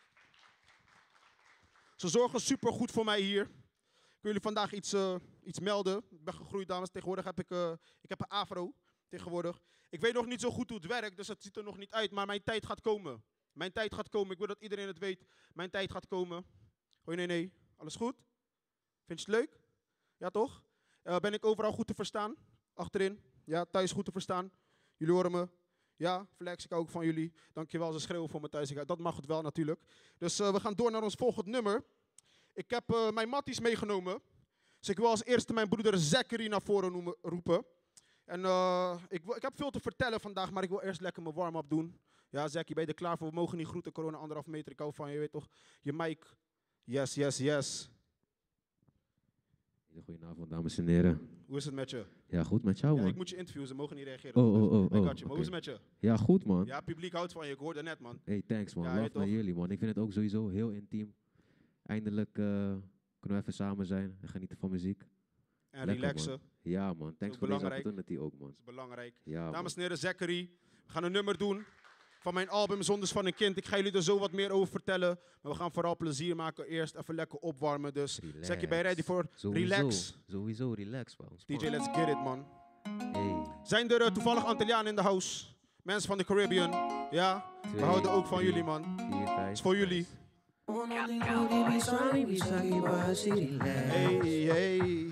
Ze zorgen super goed voor mij hier. Ik wil jullie vandaag iets, uh, iets melden. Ik ben gegroeid, dames. Tegenwoordig heb ik, uh, ik heb een afro. Tegenwoordig. Ik weet nog niet zo goed hoe het werkt, dus het ziet er nog niet uit. Maar mijn tijd gaat komen. Mijn tijd gaat komen. Ik wil dat iedereen het weet. Mijn tijd gaat komen. Hoi, nee, nee. Alles goed? Vind je het leuk? Ja, toch? Uh, ben ik overal goed te verstaan? Achterin? Ja, thuis goed te verstaan? Jullie horen me? Ja, flex, ik hou ook van jullie. Dankjewel, ze schreeuwen voor me thuis. Dat mag het wel natuurlijk. Dus uh, we gaan door naar ons volgende nummer. Ik heb uh, mijn matties meegenomen. Dus ik wil als eerste mijn broeder Zachary naar voren noemen, roepen. En uh, ik, wil, ik heb veel te vertellen vandaag, maar ik wil eerst lekker mijn warm-up doen. Ja, Zachary, ben je er klaar voor? We mogen niet groeten, corona anderhalf meter. Ik hou van je, je weet toch? Je mic. Yes, yes, yes. Goedenavond, dames en heren. Hoe is het met je? Ja, goed met jou, Ja, man. ik moet je interviewen, ze mogen niet reageren. Oh, oh, oh, I got oh. you. Maar Oké. hoe is het met je? Ja, goed, man. Ja, publiek houdt van je, ik hoorde net, man. Hey, thanks, man. Ja, Love je naar toch? jullie, man. Ik vind het ook sowieso heel intiem. Eindelijk uh, kunnen we even samen zijn en genieten van muziek. En Lekker, relaxen, man. Ja, man. Thanks ook voor deze belangrijk. opportunity ook, man. dat is belangrijk. Ja, Dames en man. heren, Zachary. We gaan een nummer doen van mijn album Zondes van een Kind. Ik ga jullie er zo wat meer over vertellen. Maar we gaan vooral plezier maken. Eerst even lekker opwarmen. Dus Relax. Zachary, ben je ready voor Sowieso. relax? Sowieso, relax, man. D J, let's get it, man. Hey. Zijn er uh, toevallig Antillianen in de house? Mensen van de Caribbean? Ja? We Twee, houden ook van drie, jullie, man. Vier, Het vijf. is voor jullie. Hey, hey.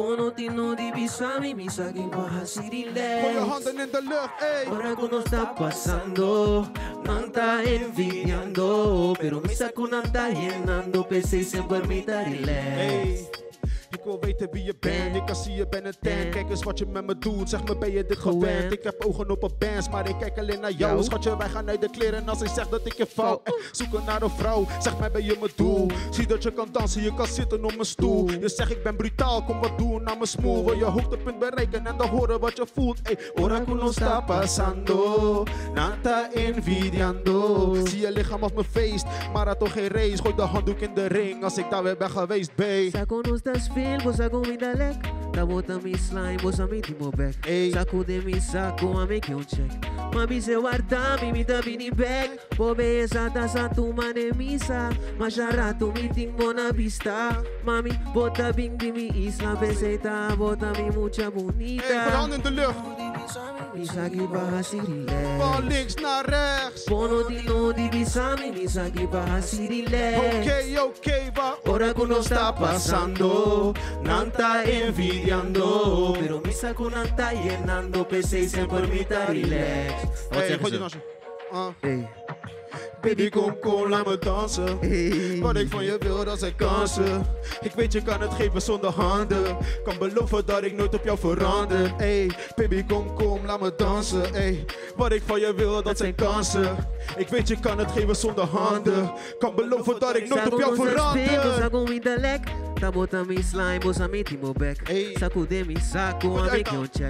Gooi je handen in de lucht, hey. Ahora cuando está pasando, no está envidiando, pero mi saco no está llenando, pensé siempre en mi relax. Hey. Ik wil weten wie je bent, ik kan zien je bent een tent. Kijk eens wat je met me doet, zeg me ben je dit gewend. Ik heb ogen op een bands, maar ik kijk alleen naar jou. Schatje, wij gaan uit de kleren als ik zeg dat ik je vouw. Eh, Zoeken naar een vrouw, zeg mij ben je mijn doel. Zie dat je kan dansen, je kan zitten op mijn stoel. Je zegt ik ben brutaal, kom wat doen naar mijn smoel. Wil je hoogtepunt bereiken en dan horen wat je voelt. Ey, ora cuando está pasando, nata envidiando. Zie je lichaam als mijn feest, marathon geen race. Gooi de handdoek in de ring als ik daar weer ben geweest, babe. Saco no estás feel, vos saco mi dalek. La bota mi slime, vos a mi timo back. Ey. Saco de mi saco, a mi que un check. Mami se guarda, mi mi da bini back. Bobe esa taza tu mane misa. Machara tu mi ting bona vista. Mami, bota bing di mi isla peseta. Bota mi mucha Hey, gooi je bonita. handen in de lucht. Mi saki baja si Van relax. links naar rechts. Bono di no di bisami, mi saki baja si relax. Oké, oké, waar Ahora que no está pasando, nanta envidiando, pero mi saco no está llenando, P seis se permita relax. Wat Hey, zeggen gooi die ze? dansje. Ah. Hey, Baby, kom, kom, laat me dansen. hey. Wat ik van je wil, dat zijn kansen. Ik weet, je kan het geven zonder handen. Kan beloven dat ik nooit op jou verander. Hey, baby, kom, kom, laat me dansen. Hey, wat ik van je wil, dat zijn kansen. Ik weet, je kan het geven zonder handen. Kan beloven dat ik nooit op jou Saco verander. saco mi dalek, ta bota mi slime, bosa mi timo back. Hey. Saco de mi saco, Gooi a die mi uit que dan. un check.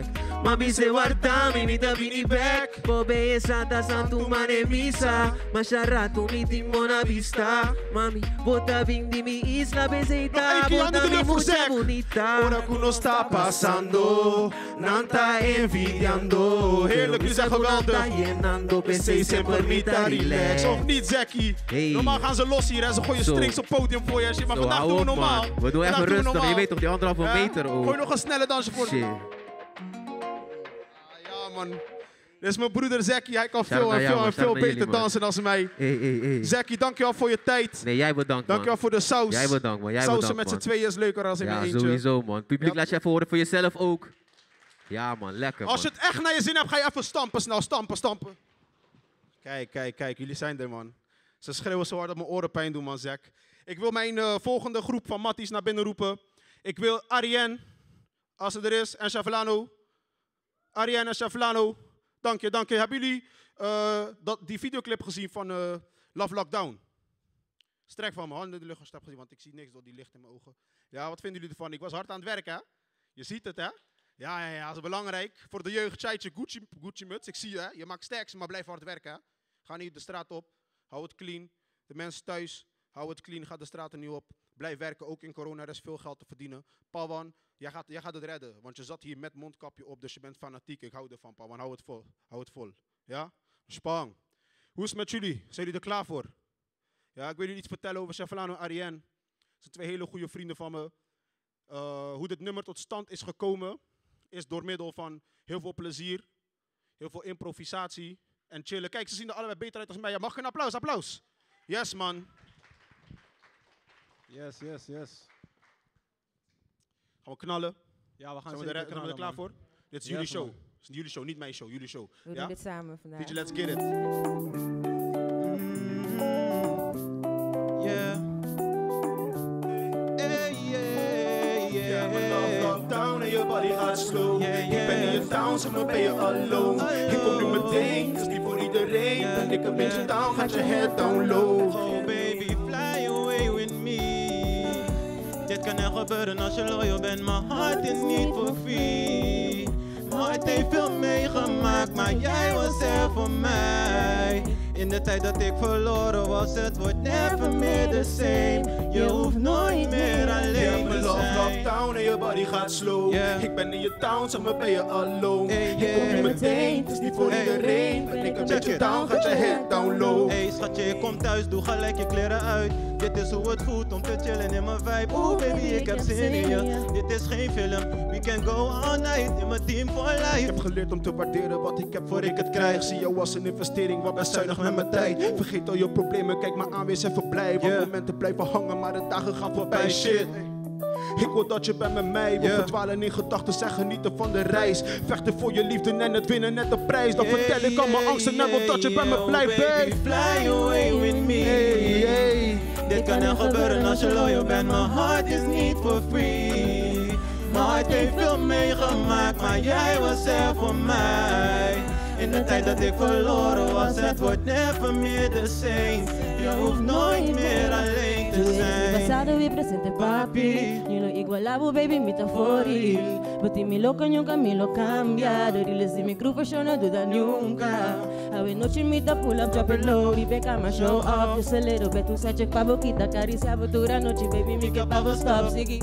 Mami se warta, mimi da bini back. Bobe santa santu mane misa. Masharato meeting mona vista. Mami, bota vim di mi isla bezeita. Bota mi mucha bonita. Ora que não está passando, não está envidiando. Heerlijk, jullie zijn geweldig. P C sempre me tá relax. Of niet, Zekkie? Hey. Normaal gaan ze los hier en ze gooien Zo. strings op podium voor je. Shit, maar Zo, vandaag hou doen we op, normaal. man. We doen Vandaag even we rustig. normaal. Je weet toch, die anderhalve Hè? meter ook. Gooi nog een snelle dansje voor. Shit. Ah, ja, man. Dit is mijn broeder Zekkie. Hij kan Shout veel naar en jou, veel man. en veel Shout naar beter jullie, man. dansen dan mij. Hey, hey, hey. Zekkie, dankjewel voor je tijd. Nee, jij bedankt, man. Dankjewel voor de saus. Jij bedankt, man. Jij Sausen bedankt, met z'n man. tweeën is leuker dan in Ja, mijn eentje. sowieso, man. Publiek, Ja. laat je even horen voor jezelf ook. Ja, man. Lekker, man. Als je het echt naar je zin hebt, ga je even stampen. Snel stampen, stampen. Kijk, kijk, kijk. Jullie zijn er, man. Ze schreeuwen zo hard dat mijn oren pijn doen, man, Zek. Ik wil mijn uh, volgende groep van Matties naar binnen roepen. Ik wil Arjen, als ze er is, en Chavelano. Arjen en Chavelano. Dank je, dank je. Hebben jullie uh, dat, die videoclip gezien van uh, Love Lockdown? Strek van mijn handen in de lucht gestapt gezien, want ik zie niks door die licht in mijn ogen. Ja, wat vinden jullie ervan? Ik was hard aan het werk, hè? Je ziet het, hè? Ja, ja, ja, dat is belangrijk. Voor de jeugd, Tjeitje, Gucci, Gucci muts. Ik zie je, hè? Je maakt sterk, maar blijf hard werken, hè? Ga niet de straat op. Hou het clean. De mensen thuis, hou het clean. Ga de straten niet op. Blijf werken, ook in corona. Er is veel geld te verdienen. Pawan, jij gaat, jij gaat het redden. Want je zat hier met mondkapje op, dus je bent fanatiek. Ik hou ervan, Pawan. Hou het vol. Hou het vol. Ja? Spang. Hoe is het met jullie? Zijn jullie er klaar voor? Ja, ik wil jullie iets vertellen over Chavelano en Arjen. Dat zijn twee hele goede vrienden van me. Uh, hoe dit nummer tot stand is gekomen, is door middel van heel veel plezier, heel veel improvisatie en chillen. Kijk, ze zien er allebei beter uit als mij. Ja, mag ik een applaus? Applaus. Yes, man. Yes, yes, yes. Gaan we knallen? Ja, we gaan Zijn we zeker er, zijn we er klaar knallen, voor? Dit is Yes, jullie show. man. Het is jullie show, niet mijn show. Jullie show. We Ja? doen dit samen vandaag. D J, let's get it. Yeah. Hey, yeah, yeah. Mijn love lockdown en je body gaat slow. Yeah, Ik ben in je town, zeg maar ben je alone. Ik kom nu meteen, het is niet voor iedereen. Ben ik een beetje down, gaat je head down low. Oh baby, fly away with me. Dit kan echt gebeuren als je loyal bent. Mijn hart is niet voor free. Mijn hart heeft veel meegemaakt, maar jij was er voor mij. In de tijd dat ik verloren was, het wordt never meer the same. Je hoeft nooit meer Ja, alleen mijn te love zijn. lockdown en je body gaat slow. Yeah. Ik ben in je town, zeg maar ben je alone. Hey, Ik kom nu yeah. meteen, het is niet voor Hey. iedereen. Ben ik een Check beetje it. down, gaat je head down low. Hey schatje, ik kom thuis, doe gelijk je kleren uit. Dit is hoe het voelt om te chillen in mijn vibe. Oeh baby, ik heb zin in je. Dit is geen film, we can go all night in mijn team for Ik life. heb geleerd om te waarderen wat ik heb voor ik het krijg. Zie jou als een investering, wat ben zuinig met mijn tijd. Vergeet al je problemen, kijk me aan, wees even blij. Want Yeah. momenten blijven hangen, maar de dagen gaan voorbij. Shit. Ik wil dat je bent met mij. We Yeah. verdwalen in gedachten, zeg genieten van de reis. Vechten voor je liefde en het winnen net de prijs. Dan Yeah, vertel ik al mijn yeah, angsten en wil dat je bij me yeah, blijft, oh, baby, babe. fly away with me. Hey, hey. Dit kan er gebeuren als je loyal bent. Mijn hart is niet for free. Mijn hart heeft veel meegemaakt, maar jij was er voor mij. In de tijd dat ik verloren was, het wordt never meer the same. Je hoeft nooit meer alleen te zijn. Pasado y presente papi, you know igual abo baby mi ta for real. But mi loco nunca mi lo cambia. De real si mi crew for no duda nunca. Awe noche mi ta pull up drop it low, we back on my show off just a little bit. Tu sache pa boquita caricia futura noche baby mi que pavo stop sigi.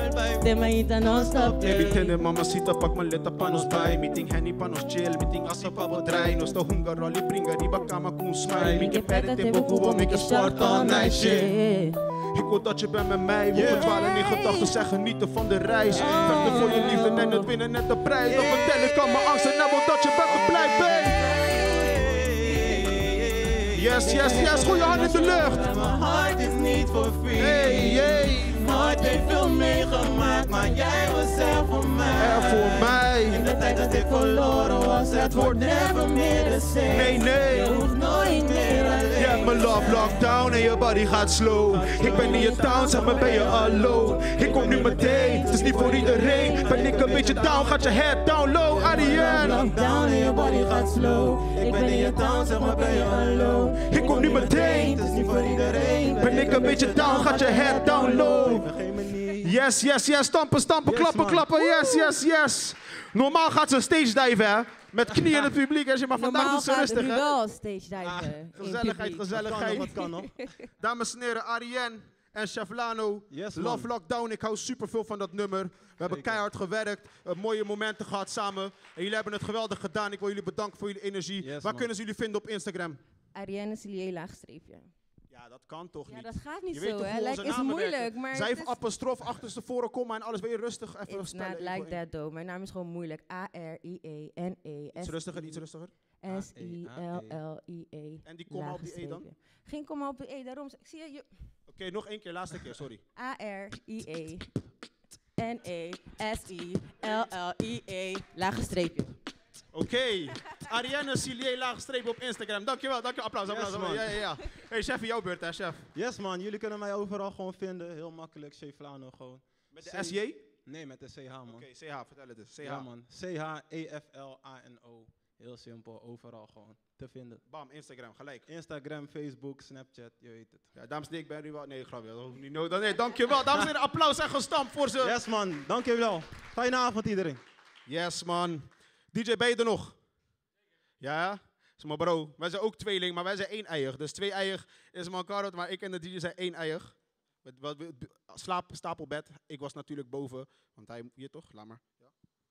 De maíta non stop. Baby tene mamacita, pak mijn letta panos bij. Meeting henny panos chill, meeting asa pabo dry. Nos to hunga rolly bringa riba kama kun smile. Mi que pere tempo kubo, mi que sport all night shit. Ik wil dat je bent met mij, we verdwalen in gedachten, zeg genieten van de reis. Vechten voor je liefde en het winnen net de prijs. Dan vertel ik al mijn angsten en wil dat je bij me blijft, babe. Yes, yes, yes, gooi je hand in de lucht. Mijn hart is niet voor free. Hey, hey. Mijn hart heeft veel meegemaakt, maar jij was er voor mij. Er voor mij. In de tijd dat ik verloren was, het wordt never meer the same. Nee, nee. Je hoeft nooit meer alleen. Je hebt mijn love lockdown en je body gaat slow. Ik ben in je town, zeg maar ben je alone. Ik kom nu meteen, het is niet voor iedereen. Ben ik een beetje down, gaat je head down low, Ariane. Lockdown en je body gaat slow. Ik ben in je town, zeg maar ben je alone. Ik kom nu meteen, het is niet voor iedereen. ben ik een beetje down, gaat je head down low. Vergeet me niet. Yes, yes, yes, stampen, stampen, Yes, klappen, man. klappen, yes, yes, yes. Normaal gaat ze stage diven, hè? Met knieën in het publiek. Als je maar vandaag Normaal doet ze gaat rustig, nu hè? wel stage diven. Ah, in gezelligheid, publiek. gezelligheid. Wat kan nog, Dames en heren, Ariane en Chef Lano. Yes, man. Love Lockdown. Ik hou superveel van dat nummer. We hebben Zeker. keihard gewerkt. Uh, mooie momenten gehad samen. En jullie hebben het geweldig gedaan. Ik wil jullie bedanken voor jullie energie. Yes, Waar man. kunnen ze jullie vinden op Instagram? Ariane Silier laagstreepje. Ja, dat kan toch Ja, niet? dat gaat niet Je weet zo, toch hè? hoe Like, onze is namen moeilijk, werken? maar Zij het heeft is- apostrof achter ze voren komma en alles. Wil je rustig even It's spellen? not één like voor één? that, though. Mijn naam is gewoon moeilijk. A R I E N E S Iets rustiger, iets rustiger. S I L L I E. En die komma op die E dan? Geen komma op de E, daarom. z- Zie je? je Oké, nog één keer, laatste keer, sorry. A R I E N E S I L L I E. Lage streepje. Oké, Ariane Silier, lage streep op Instagram. Dankjewel, dankjewel. Applaus, applaus. Yes, applaus. man. Ja, ja, ja. Hey, chef, jouw beurt, hè, chef. Yes man, jullie kunnen mij overal gewoon vinden. Heel makkelijk, Chef Lano gewoon. Met de S J? Nee, met de C H man. Oké, C H, vertel het eens. C H. Ja man, C H E F L A N O. Heel simpel, overal gewoon te vinden. Bam, Instagram, gelijk. Instagram, Facebook, Snapchat, je weet het. Ja, dames en heren, ik ben Rival. Nee, grapje, dat hoeft niet nodig. Nee, dankjewel. Dames en heren, applaus en gestampt voor ze. Yes man, dankjewel. Fijne avond iedereen. Yes, man. D J, ben je er nog? Ja? Is maar bro, wij zijn ook tweeling, maar wij zijn één-eiig. Dus twee-eiig is mijn karot, maar ik en de D J zijn één-eiig. Met wat- Slaap, stapelbed. Ik was natuurlijk boven, want hij, hier toch? Laat maar. Ja.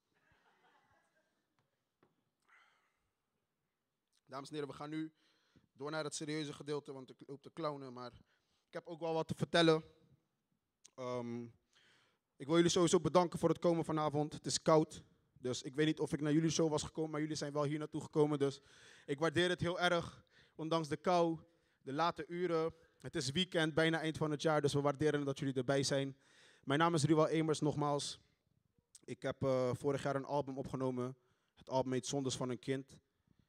Dames en heren, we gaan nu door naar het serieuze gedeelte, want ik loop te clownen, maar ik heb ook wel wat te vertellen. Ehm, ik wil jullie sowieso bedanken voor het komen vanavond. Het is koud, dus ik weet niet of ik naar jullie show was gekomen, maar jullie zijn wel hier naartoe gekomen, dus ik waardeer het heel erg, ondanks de kou, de late uren. Het is weekend, bijna eind van het jaar, dus we waarderen dat jullie erbij zijn. Mijn naam is Rival Emers, nogmaals. Ik heb uh, vorig jaar een album opgenomen. Het album heet Zondes van een kind.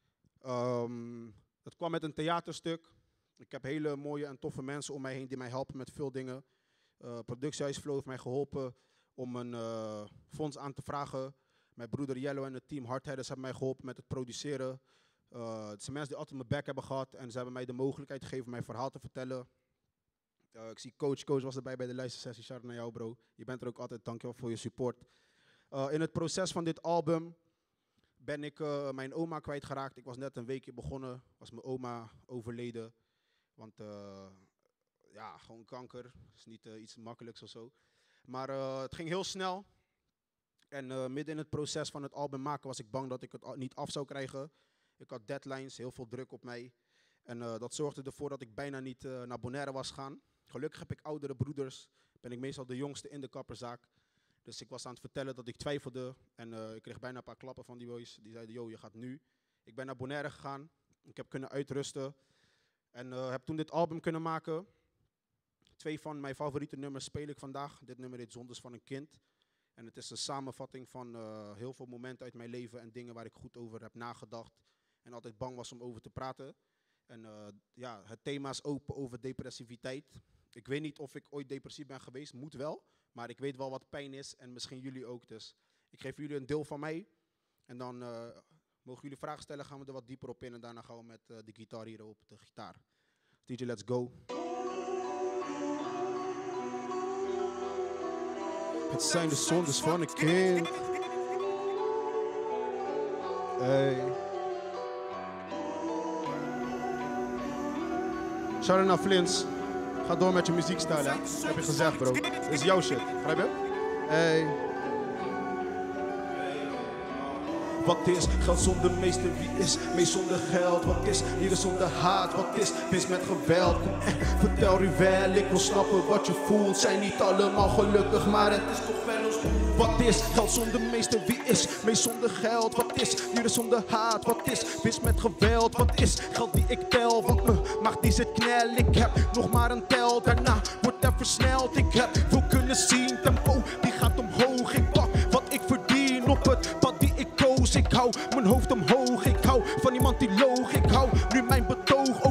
Um, dat kwam met een theaterstuk. Ik heb hele mooie en toffe mensen om mij heen die mij helpen met veel dingen. Uh, Productiehuis Flow heeft mij geholpen om een uh, fonds aan te vragen. Mijn broeder Yellow en het team Hardheaders hebben mij geholpen met het produceren. Uh, het zijn mensen die altijd mijn back hebben gehad en ze hebben mij de mogelijkheid gegeven mijn verhaal te vertellen. Uh, ik zie Coach, Coach was erbij bij de luistersessie. Shout out naar jou, bro. Je bent er ook altijd, dankjewel voor je support. Uh, in het proces van dit album ben ik uh, mijn oma kwijtgeraakt. Ik was net een weekje begonnen, was mijn oma overleden. Want uh, ja, gewoon kanker. Dat is niet uh, iets makkelijks of zo. Maar uh, het ging heel snel. En uh, midden in het proces van het album maken was ik bang dat ik het niet af zou krijgen. Ik had deadlines, heel veel druk op mij. En uh, dat zorgde ervoor dat ik bijna niet uh, naar Bonaire was gaan. Gelukkig heb ik oudere broeders. Ben ik meestal de jongste in de kapperzaak. Dus ik was aan het vertellen dat ik twijfelde. En uh, ik kreeg bijna een paar klappen van die boys. Die zeiden, yo, je gaat nu. Ik ben naar Bonaire gegaan. Ik heb kunnen uitrusten. En uh, heb toen dit album kunnen maken. Twee van mijn favoriete nummers speel ik vandaag. Dit nummer heet Zondes van een kind. En het is een samenvatting van uh, heel veel momenten uit mijn leven en dingen waar ik goed over heb nagedacht. En altijd bang was om over te praten. En uh, ja, het thema is open over depressiviteit. Ik weet niet of ik ooit depressief ben geweest, moet wel. Maar ik weet wel wat pijn is en misschien jullie ook. Dus ik geef jullie een deel van mij. En dan uh, mogen jullie vragen stellen, gaan we er wat dieper op in. En daarna gaan we met uh, de gitaar hier op de gitaar. D J, let's go. Het zijn de zondes van een kind. Hey. Shout out naar Flins. Ga door met je muziekstijl, hè. Dat heb je gezegd, bro. Dit is jouw shit. Begrijp je? Hey. Wat is geld zonder meester? Wie is meest zonder geld? Wat is liefde zonder haat? Wat is vis met geweld? Kom echt, vertel Rivel, ik wil snappen wat je voelt. Zijn niet allemaal gelukkig, maar het is toch wel ons doel. Wat is geld zonder meester? Wie is meest zonder geld? Wat is liefde zonder haat? Wat is vis met geweld? Wat is geld die ik tel? Want mijn macht die zit knel. Ik heb nog maar een tel, daarna wordt er versneld. Ik heb veel kunnen zien, tempo die gaat omhoog. Ik pak wat ik verdien op het pad die ik koos. Ik hou mijn hoofd omhoog, ik hou van iemand die loog. Ik hou nu mijn betoog over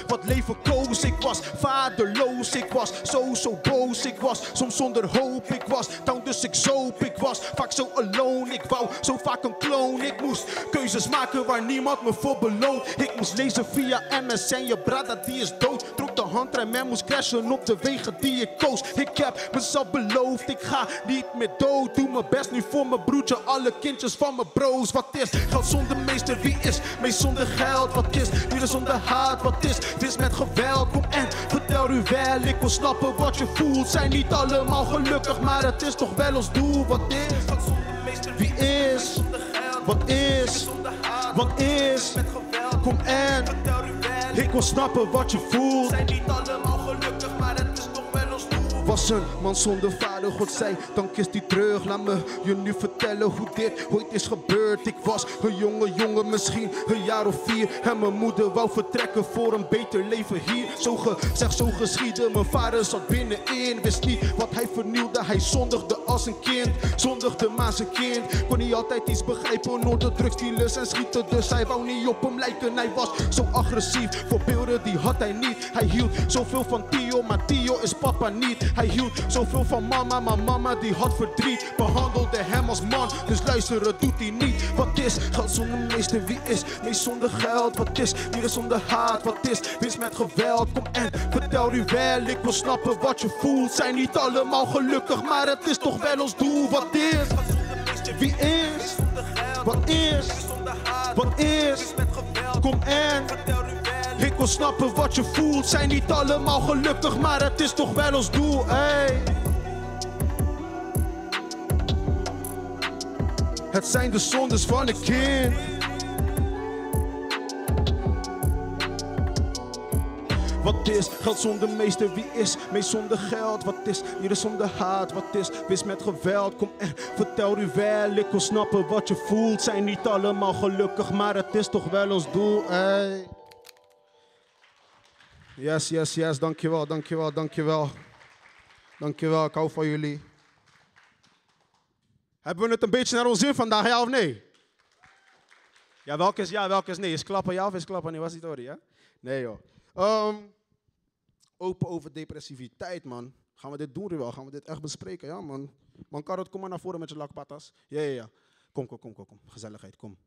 wat leven koos. Ik was vaderloos, ik was zo zo boos. Ik was soms zonder hoop, ik was down dus ik zoop. Ik was vaak zo alone, ik wou zo vaak een kloon. Ik moest keuzes maken waar niemand me voor beloont. Ik moest lezen via M S N, je brada die is dood. Trok de handrem en moest crashen op de wegen die ik koos. Ik heb mezelf beloofd, ik ga niet meer dood. Doe mijn best nu voor mijn broertje, alle kindjes van mijn bro's. Wat is geld zonder meester, wie is meest zonder geld? Wat is liefde zonder haat, wat is vis met geweld? Kom en vertel u wel, ik wil snappen wat je voelt. Zijn niet allemaal gelukkig, maar het is toch wel ons doel. Wat is geld zonder meester, wie is? Wat is? Wat is? Kom en ik wil snappen wat je voelt. Zijn niet allemaal gelukkig, maar het is toch wel ons doel. Was een man zonder vader, God zei, dank is die terug. Laat me je nu vertellen hoe dit ooit is gebeurd. Ik was een jonge jongen, misschien een jaar of vier. En mijn moeder wou vertrekken voor een beter leven hier. Zo gezegd, zo geschieden, mijn vader zat binnenin. Wist niet wat hij vernieuwde, hij zondigde als een kind. Zondigde maar zijn kind, kon niet altijd iets begrijpen. Door de drugsdealers en schieten, dus hij wou niet op hem lijken. Hij was zo agressief, voorbeelden die had hij niet. Hij hield zoveel van Tio, maar Tio is papa niet. Hij hield zoveel van mama, maar mama die had verdriet. Behandelde hem als man, dus luisteren doet hij niet. Wat is geld zonder meester, wie is meest zonder geld? Wat is liefde zonder haat, wat is winst met geweld? Kom en vertel u wel, ik wil snappen wat je voelt. Zijn niet allemaal gelukkig, maar het is toch wel ons doel. Wat is, wie is, wat is, wat is, kom en ik wil snappen wat je voelt. Zijn niet allemaal gelukkig, maar het is toch wel ons doel. Hey. Het zijn de zondes van een kind. Wat is geld zonder meester, wie is meest zonder geld? Wat is liefde zonder haat, wat is wist met geweld? Kom en vertel u wel, ik wil snappen wat je voelt. Zijn niet allemaal gelukkig, maar het is toch wel ons doel. Hey. Yes, yes, yes, dankjewel, dankjewel, dankjewel. Dankjewel, ik hou van jullie. Hebben we het een beetje naar ons zin vandaag, ja of nee? Ja, welke is ja, welke is nee? Is klappen ja of is klappen nee? Was die Tori, ja? Nee joh. Um, open over depressiviteit, man. Gaan we dit doen, Ruel? Gaan we dit echt bespreken? Ja, man. Man, Karot, kom maar naar voren met je lakpatas. Ja, ja, ja. Kom, kom, kom, kom, kom. Gezelligheid, kom.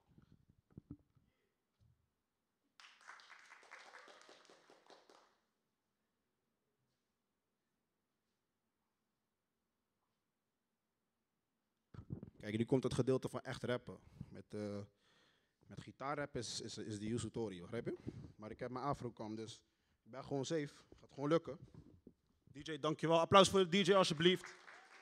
Kijk, nu komt het gedeelte van echt rappen. Met, uh, met gitaarrap is, is, is de Yusu Tori, begrijp je? Maar ik heb mijn afro-kam, dus ik ben gewoon safe. Gaat gewoon lukken. D J, dankjewel. Applaus voor de D J, alsjeblieft.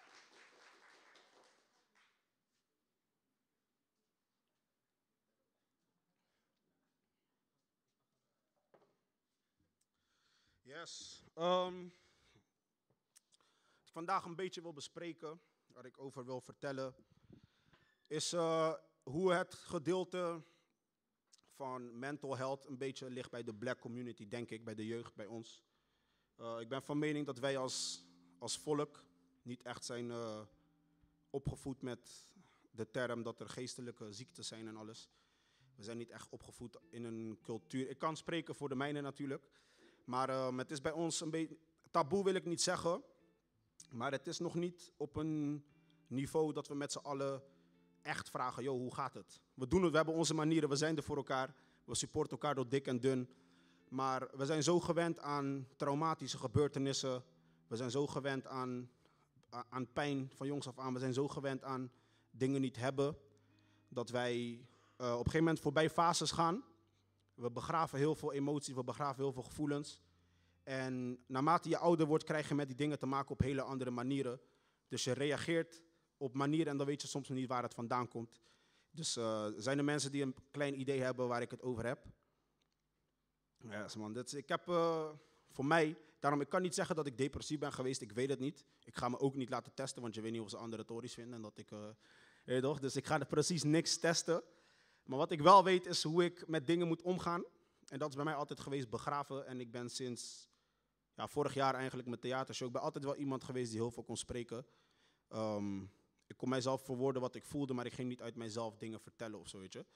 Yes. Um, wat ik vandaag een beetje wil bespreken, waar ik over wil vertellen, is uh, hoe het gedeelte van mental health een beetje ligt bij de black community, denk ik, bij de jeugd, bij ons. Uh, ik ben van mening dat wij als, als volk niet echt zijn uh, opgevoed met de term dat er geestelijke ziekten zijn en alles. We zijn niet echt opgevoed in een cultuur. Ik kan spreken voor de mijne natuurlijk, maar uh, het is bij ons een beetje, taboe wil ik niet zeggen, maar het is nog niet op een niveau dat we met z'n allen echt vragen, yo, hoe gaat het? We doen het, we hebben onze manieren, we zijn er voor elkaar, we supporten elkaar door dik en dun. Maar we zijn zo gewend aan traumatische gebeurtenissen, we zijn zo gewend aan, aan pijn van jongs af aan, we zijn zo gewend aan dingen niet hebben, dat wij uh, op een gegeven moment voorbij fases gaan. We begraven heel veel emoties, we begraven heel veel gevoelens. En naarmate je ouder wordt, krijg je met die dingen te maken op hele andere manieren. Dus je reageert op manieren en dan weet je soms nog niet waar het vandaan komt. Dus uh, zijn er mensen die een klein idee hebben waar ik het over heb? Ja, yes, man. Dat, ik heb uh, voor mij, daarom ik kan niet zeggen dat ik depressief ben geweest, ik weet het niet. Ik ga me ook niet laten testen, want je weet niet of ze andere tories vinden. En dat ik, uh, weet je toch? Dus ik ga er precies niks testen. Maar wat ik wel weet is hoe ik met dingen moet omgaan. En dat is bij mij altijd geweest begraven. En ik ben sinds ja, vorig jaar eigenlijk met theatershow, ik ben altijd wel iemand geweest die heel veel kon spreken. Um, ik kon mijzelf verwoorden wat ik voelde, maar ik ging niet uit mijzelf dingen vertellen of zo, weet je.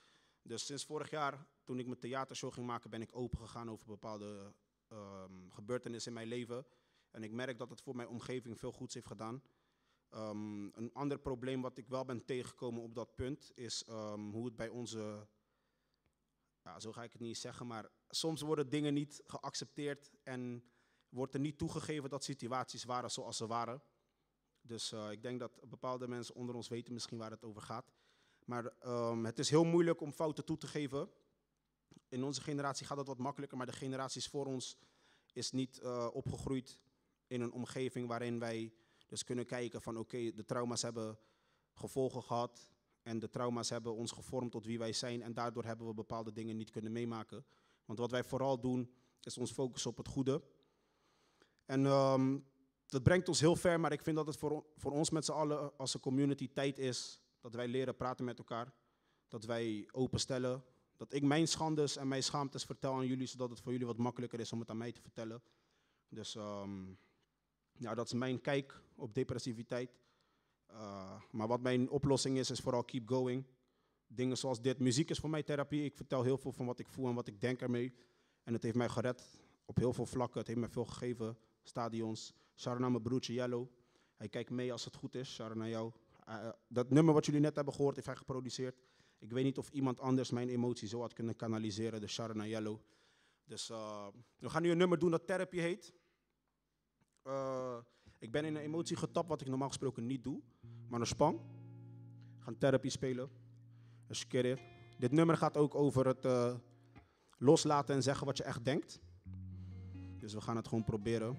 Dus sinds vorig jaar, toen ik mijn theatershow ging maken, ben ik open gegaan over bepaalde um, gebeurtenissen in mijn leven. En ik merk dat het voor mijn omgeving veel goeds heeft gedaan. Um, een ander probleem wat ik wel ben tegengekomen op dat punt is um, hoe het bij onze, ja, zo ga ik het niet zeggen, maar soms worden dingen niet geaccepteerd en wordt er niet toegegeven dat situaties waren zoals ze waren. Dus uh, ik denk dat bepaalde mensen onder ons weten misschien waar het over gaat. Maar um, het is heel moeilijk om fouten toe te geven. In onze generatie gaat dat wat makkelijker, maar de generaties voor ons is niet uh, opgegroeid in een omgeving waarin wij dus kunnen kijken van oké, okay, de trauma's hebben gevolgen gehad en de trauma's hebben ons gevormd tot wie wij zijn en daardoor hebben we bepaalde dingen niet kunnen meemaken. Want wat wij vooral doen is ons focussen op het goede. En um, dat brengt ons heel ver, maar ik vind dat het voor, voor ons met z'n allen als een community tijd is dat wij leren praten met elkaar, dat wij openstellen, dat ik mijn schandes en mijn schaamtes vertel aan jullie, zodat het voor jullie wat makkelijker is om het aan mij te vertellen. Dus um, ja, dat is mijn kijk op depressiviteit. Uh, maar wat mijn oplossing is, is vooral keep going. Dingen zoals dit. Muziek is voor mij therapie. Ik vertel heel veel van wat ik voel en wat ik denk ermee. En het heeft mij gered op heel veel vlakken. Het heeft mij veel gegeven. Stadions. Shout-out naar mijn broertje Yellow. Hij kijkt mee als het goed is. Shout-out naar jou. Uh, dat nummer wat jullie net hebben gehoord, heeft hij geproduceerd. Ik weet niet of iemand anders mijn emotie zo had kunnen kanaliseren. Dus shout-out naar Yellow. Dus uh, we gaan nu een nummer doen dat therapie heet. Uh, ik ben in een emotie getapt wat ik normaal gesproken niet doe. Maar een spang. We gaan therapie spelen. Dus keer Dit nummer gaat ook over het uh, loslaten en zeggen wat je echt denkt. Dus we gaan het gewoon proberen.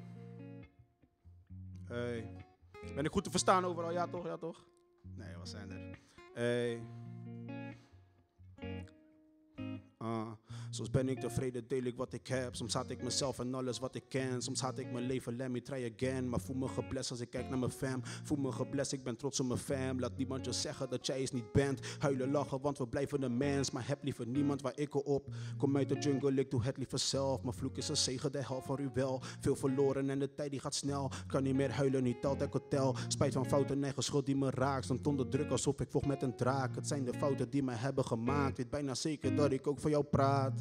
Hey. Ben ik goed te verstaan overal? Ja toch? Ja toch? Nee, wat zijn er? Hey. Uh, soms ben ik tevreden, deel ik wat ik heb. Soms haat ik mezelf en alles wat ik ken. Soms haat ik mijn leven, let me try again. Maar voel me geblest als ik kijk naar mijn fam. Voel me geblest, ik ben trots op mijn fam. Laat niemand je zeggen dat jij eens niet bent. Huilen, lachen, want we blijven een mens. Maar heb liever niemand waar ik op. Kom uit de jungle, ik doe het liever zelf. Mijn vloek is een zegen, de hel van u wel. Veel verloren en de tijd die gaat snel. Kan niet meer huilen, niet telt ik hotel. Spijt van fouten, eigen schuld die me raakt. Stond onder druk alsof ik vocht met een draak. Het zijn de fouten die mij hebben gemaakt. Weet bijna zeker dat ik ook voor jou praat.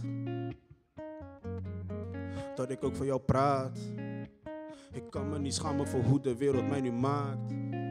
Dat ik ook voor jou praat. Ik kan me niet schamen voor hoe de wereld mij nu maakt.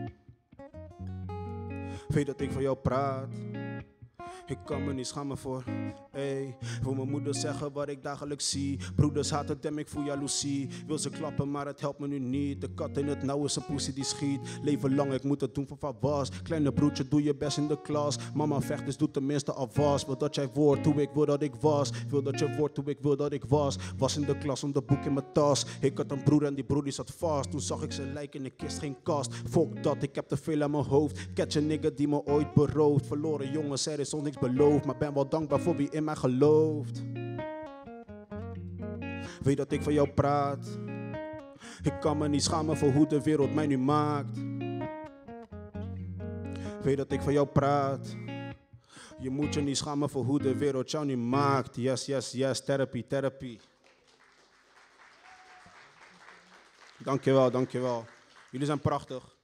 Weet dat ik voor jou praat. Ik kan me niet schamen voor, ey. Voor mijn moeder zeggen wat ik dagelijks zie. Broeders haten hem, ik voel jaloezie. Wil ze klappen, maar het helpt me nu niet. De kat in het nauw is een poesie die schiet. Leven lang, ik moet het doen voor wat was. Kleine broertje, doe je best in de klas. Mama vecht, dus doe tenminste alvast. Wil dat jij wordt hoe ik wil dat ik was. Wil dat je wordt hoe ik wil dat ik was. Was in de klas, om de boek in mijn tas. Ik had een broer en die broer die zat vast. Toen zag ik zijn lijk in de kist, geen kast. Fuck dat, ik heb te veel aan mijn hoofd. Catch een nigger die me ooit berooft. Verloren jongens, er is ons niks beloofd, maar ben wel dankbaar voor wie in mij gelooft. Weet dat ik van jou praat. Ik kan me niet schamen voor hoe de wereld mij nu maakt. Weet dat ik van jou praat. Je moet je niet schamen voor hoe de wereld jou nu maakt. Yes, yes, yes, therapie, therapie. Dankjewel, dankjewel. Jullie zijn prachtig.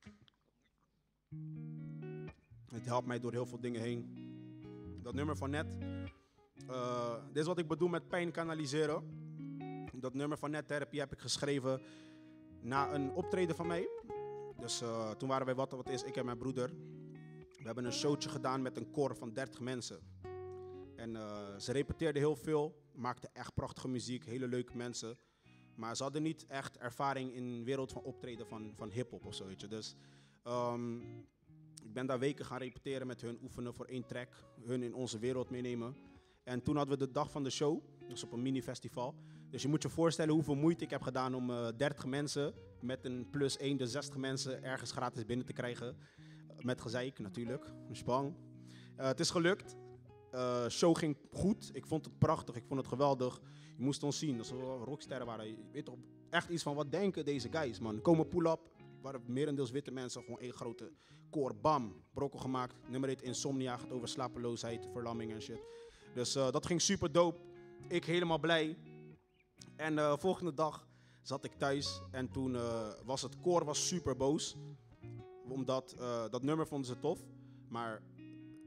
Het helpt mij door heel veel dingen heen. Dat nummer van net, uh, dit is wat ik bedoel met pijn kanaliseren. Dat nummer van net, therapie, heb ik geschreven na een optreden van mij. Dus uh, toen waren wij Wat Wat Is, ik en mijn broeder. We hebben een showtje gedaan met een koor van dertig mensen. En uh, ze repeteerden heel veel, maakten echt prachtige muziek, hele leuke mensen. Maar ze hadden niet echt ervaring in de wereld van optreden van, van hiphop of zo, weet je. Dus um, ik ben daar weken gaan repeteren met hun, oefenen voor één track, hun in onze wereld meenemen. En toen hadden we de dag van de show, dus op een mini-festival. Dus je moet je voorstellen hoeveel moeite ik heb gedaan om uh, dertig mensen met een plus één, dus zestig mensen ergens gratis binnen te krijgen. Uh, met gezeik natuurlijk, een spang. Uh, het is gelukt. De uh, show ging goed, ik vond het prachtig, ik vond het geweldig. Je moest ons zien, dat ze rocksterren waren. Je weet toch echt iets van, wat denken deze guys, man. Komen pull-up, waren merendeels witte mensen, gewoon één grote koor, bam, brokkel gemaakt. Nummer heet Insomnia, gaat over slapeloosheid, verlamming en shit. Dus uh, dat ging super dope. Ik helemaal blij. En de uh, volgende dag zat ik thuis en toen uh, was het koor was super boos. Omdat uh, dat nummer vonden ze tof, maar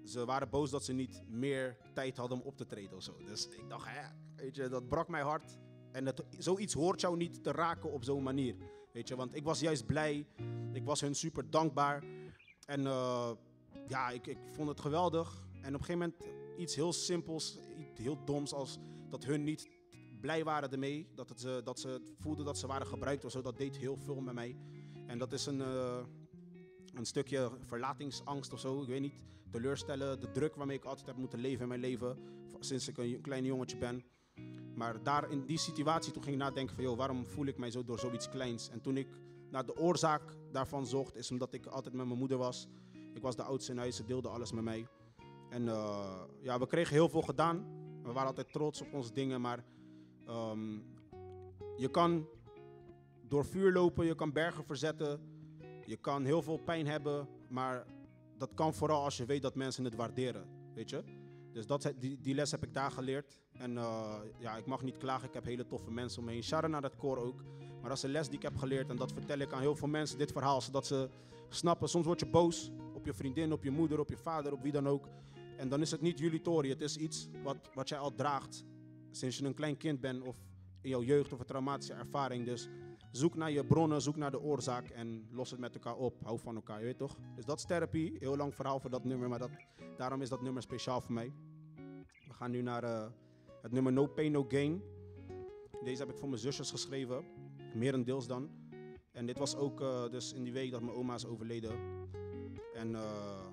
ze waren boos dat ze niet meer tijd hadden om op te treden of zo. Dus ik dacht, hè, weet je, dat brak mijn hart. En dat, zoiets hoort jou niet te raken op zo'n manier. Weet je, want ik was juist blij. Ik was hun super dankbaar. En uh, ja, ik, ik vond het geweldig. En op een gegeven moment iets heel simpels, iets heel doms als dat hun niet blij waren ermee. Dat, het, uh, dat ze voelden dat ze waren gebruikt of zo. Dat deed heel veel met mij. En dat is een, uh, een stukje verlatingsangst of zo. Ik weet niet. Teleurstellen, de druk waarmee ik altijd heb moeten leven in mijn leven. Sinds ik een klein jongetje ben. Maar daar in die situatie toen ging ik nadenken van, joh, waarom voel ik mij zo door zoiets kleins? En toen ik naar de oorzaak daarvan zocht, is omdat ik altijd met mijn moeder was. Ik was de oudste in huis, ze deelde alles met mij. En uh, ja, we kregen heel veel gedaan. We waren altijd trots op onze dingen, maar um, je kan door vuur lopen, je kan bergen verzetten. Je kan heel veel pijn hebben, maar dat kan vooral als je weet dat mensen het waarderen, weet je? Dus dat, die, die les heb ik daar geleerd. En uh, ja, ik mag niet klagen, ik heb hele toffe mensen om me heen. Shout-out naar dat koor ook. Maar dat is een les die ik heb geleerd en dat vertel ik aan heel veel mensen, dit verhaal. Zodat ze snappen, soms word je boos op je vriendin, op je moeder, op je vader, op wie dan ook. En dan is het niet jullie tory, het is iets wat, wat jij al draagt sinds je een klein kind bent of in jouw jeugd of een traumatische ervaring. Dus zoek naar je bronnen, zoek naar de oorzaak en los het met elkaar op. Hou van elkaar, je weet toch? Dus dat is therapie. Heel lang verhaal voor dat nummer, maar dat, daarom is dat nummer speciaal voor mij. We gaan nu naar uh, het nummer No Pain No Gain. Deze heb ik voor mijn zusjes geschreven, merendeels dan. En dit was ook uh, dus in die week dat mijn oma is overleden. En uh,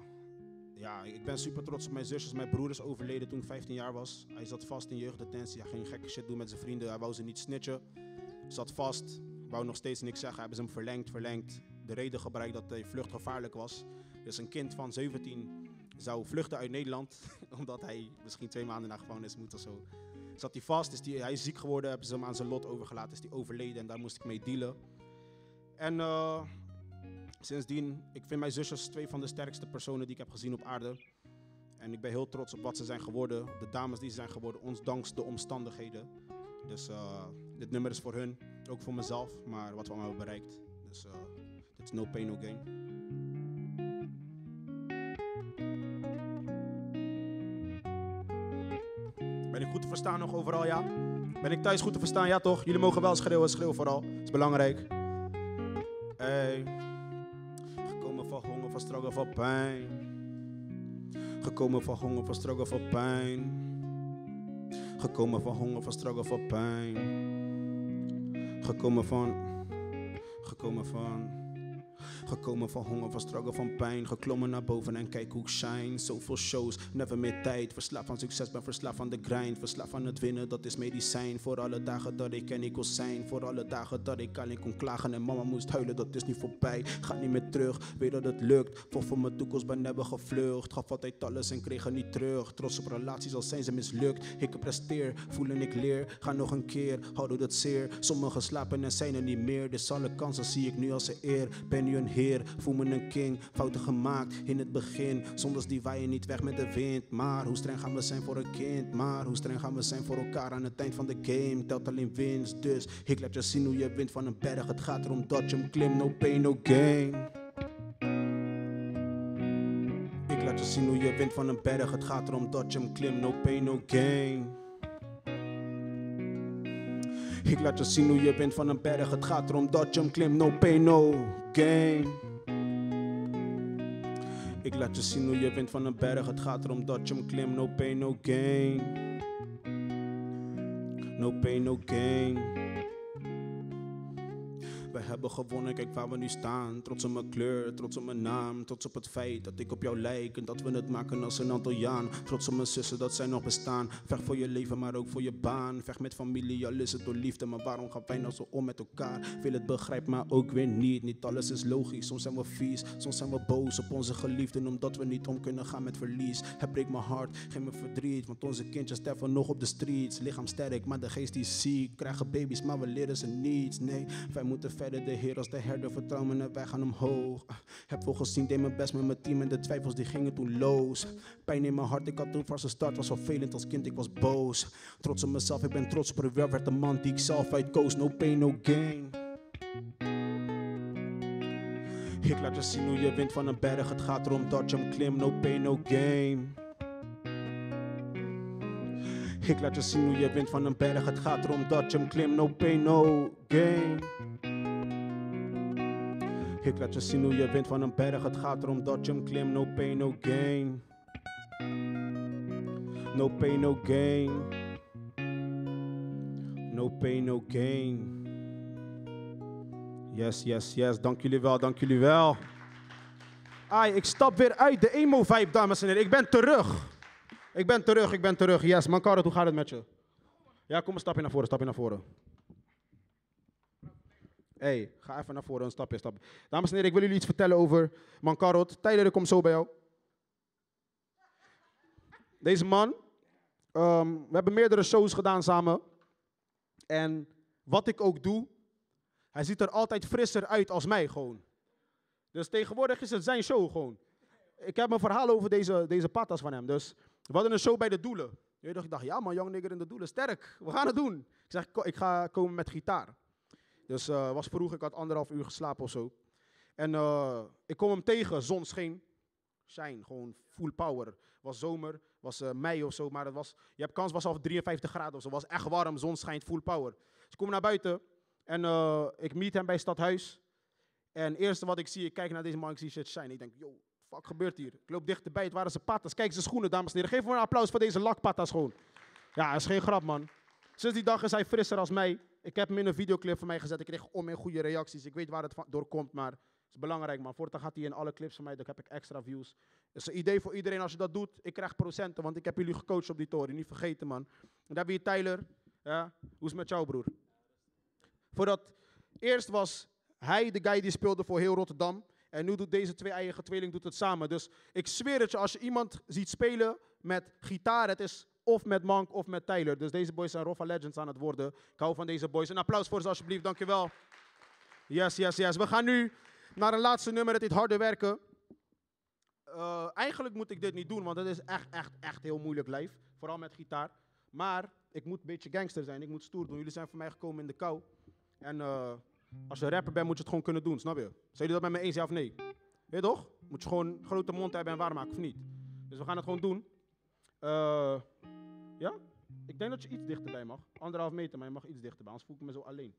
ja, ik ben super trots op mijn zusjes. Mijn broer is overleden toen ik vijftien jaar was. Hij zat vast in jeugddetentie. Hij ging gekke shit doen met zijn vrienden. Hij wou ze niet snitchen. Zat vast. Wou nog steeds niks zeggen. Hebben ze hem verlengd, verlengd. De reden gebruikt dat hij vluchtgevaarlijk was. Dus een kind van zeventien zou vluchten uit Nederland. Omdat hij misschien twee maanden naar gevangenis moet of zo. Zat hij vast. Is die, hij is ziek geworden. Hebben ze hem aan zijn lot overgelaten. Is hij overleden. En daar moest ik mee dealen. En uh, sindsdien, ik vind mijn zusjes twee van de sterkste personen die ik heb gezien op aarde. En ik ben heel trots op wat ze zijn geworden. Op de dames die ze zijn geworden. Ondanks de omstandigheden. Dus uh, dit nummer is voor hun. Ook voor mezelf. Maar wat we allemaal hebben bereikt. Dus uh, dit is No Pain No Gain. Ben ik goed te verstaan nog overal, ja? Ben ik thuis goed te verstaan, ja toch? Jullie mogen wel schreeuwen, schreeuw vooral. Dat is belangrijk. Hey. Gekomen van honger, van struggle, van pijn. Gekomen van honger, van struggle, van pijn. Gekomen van honger, van struggle, van pijn. Gekomen van... Gekomen van... Gekomen van honger, van struggle, van pijn. Geklommen naar boven en kijk hoe ik shine. Zoveel shows, never meer tijd. Verslaafd aan succes, ben verslaafd aan de grind. Verslaafd aan het winnen, dat is medicijn. Voor alle dagen dat ik en ik wil zijn. Voor alle dagen dat ik alleen kon klagen en mama moest huilen, dat is nu voorbij. Ga niet meer terug, weet dat het lukt. Vocht voor mijn toekomst, ben never gevlucht. Gaf altijd alles en kreeg er niet terug. Trots op relaties, al zijn ze mislukt. Ik presteer, voel en ik leer. Ga nog een keer, hou doet het zeer. Sommigen slapen en zijn er niet meer. Dus alle kansen zie ik nu als een eer. Ben nu een heer, voel me een king. Fouten gemaakt in het begin. Zondags die waaien niet weg met de wind. Maar hoe streng gaan we zijn voor een kind? Maar hoe streng gaan we zijn voor elkaar aan het eind van de game? Telt alleen winst, dus ik laat je zien hoe je wint van een berg. Het gaat erom dat je hem klimt, no pain, no gain. Ik laat je zien hoe je wint van een berg. Het gaat erom dat je hem klimt, no pain, no gain. Ik laat je zien hoe je wint van een berg. Het gaat erom dat je hem klimt, no pain, no gain. Ik laat je zien hoe je wint van een berg. Het gaat erom dat je hem klimt, no pain, no gain. No pain, no gain. We hebben gewonnen, kijk waar we nu staan. Trots op mijn kleur, trots op mijn naam. Trots op het feit dat ik op jou lijk en dat we het maken als een Antilliaan. Trots op mijn zussen dat zij nog bestaan. Vecht voor je leven, maar ook voor je baan. Vecht met familie, al is het door liefde. Maar waarom gaan wij nou zo om met elkaar? Wil het begrijpen, maar ook weer niet. Niet alles is logisch, soms zijn we vies. Soms zijn we boos op onze geliefden, omdat we niet om kunnen gaan met verlies. Het breekt mijn hart, geef me verdriet. Want onze kindjes sterven nog op de streets. Lichaam sterk, maar de geest die is ziek. Krijgen baby's, maar we leren ze niets. Nee, wij moeten verder. De Heer als de herder, vertrouwen en wij gaan omhoog. Heb veel gezien, deed mijn best met mijn team en de twijfels die gingen toen los. Pijn in mijn hart, ik had toen van zijn start, was vervelend als kind, ik was boos. Trots op mezelf, ik ben trots op het werk, werd de man die ik zelf uitkoos. No pain, no gain. Ik laat je zien hoe je wint van een berg. Het gaat erom dat je hem klim. No pain, no gain. Ik laat je zien hoe je wint van een berg. Het gaat erom dat je hem klim. No pain, no gain. Ik laat je zien hoe je wint van een berg. Het gaat erom dat je hem klim. No pain, no gain. No pain, no gain. No pain, no gain. Yes, yes, yes. Dank jullie wel, dank jullie wel. Ai, ik stap weer uit de emo-vibe, dames en heren. Ik ben terug. Ik ben terug, ik ben terug. Yes, Mankaro, hoe gaat het met je? Ja, kom een stapje naar voren, stapje naar voren. Hey, ga even naar voren, een stapje, stapje. Dames en heren, ik wil jullie iets vertellen over Mankaro. Tyler, ik kom zo bij jou. Deze man, um, we hebben meerdere shows gedaan samen. En wat ik ook doe, hij ziet er altijd frisser uit als mij gewoon. Dus tegenwoordig is het zijn show gewoon. Ik heb een verhaal over deze, deze patas van hem. Dus we hadden een show bij de Doelen. Ik dacht, ja man, young nigger in de Doelen, sterk. We gaan het doen. Ik zeg, ik ga komen met gitaar. Dus het uh, was vroeg, ik had anderhalf uur geslapen of zo. En uh, ik kom hem tegen, zon scheen. Shine, gewoon full power. Was zomer, was uh, mei of zo, maar het was, je hebt kans was al drieënvijftig graden of zo. Het was echt warm, zon schijnt, full power. Dus ik kom naar buiten en uh, ik meet hem bij Stadhuis. En het eerste wat ik zie, ik kijk naar deze man, ik zie shit shine. Ik denk, yo, fuck gebeurt hier? Ik loop dichterbij, het waren zijn patas. Kijk zijn schoenen, dames en heren. Geef me een applaus voor deze lakpatas gewoon. Ja, dat is geen grap, man. Sinds die dag is hij frisser als mij. Ik heb hem in een videoclip van mij gezet. Ik kreeg om en goede reacties. Ik weet waar het door komt, maar het is belangrijk, man. Voortaan gaat hij in alle clips van mij, dan heb ik extra views. Het is een idee voor iedereen als je dat doet. Ik krijg procenten, want ik heb jullie gecoacht op die toren. Niet vergeten, man. En dan hebben we hier Tyler. Ja, hoe is het met jou, broer? Voordat eerst was hij de guy die speelde voor heel Rotterdam. En nu doet deze twee eigen tweeling doet het samen. Dus ik zweer het je, als je iemand ziet spelen met gitaar, het is of met Mank of met Tyler. Dus deze boys zijn Roffa Legends aan het worden. Ik hou van deze boys. Een applaus voor ze alsjeblieft, dankjewel. Yes, yes, yes. We gaan nu naar een laatste nummer, het heet Harder Werken. Uh, eigenlijk moet ik dit niet doen, want het is echt, echt, echt heel moeilijk live. Vooral met gitaar. Maar ik moet een beetje gangster zijn, ik moet stoer doen. Jullie zijn voor mij gekomen in de kou. En uh, als je rapper bent, moet je het gewoon kunnen doen, snap je? Zijn jullie dat met me eens, ja of nee? Weet je toch? Moet je gewoon een grote mond hebben en waarmaken, of niet? Dus we gaan het gewoon doen. Uh, ja? Ik denk dat je iets dichterbij mag. Anderhalf meter, maar je mag iets dichterbij, anders voel ik me zo alleen.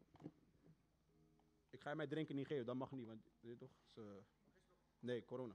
Ik ga je mij drinken niet geven, dat mag niet, want weet je toch? Is, uh, nee, corona.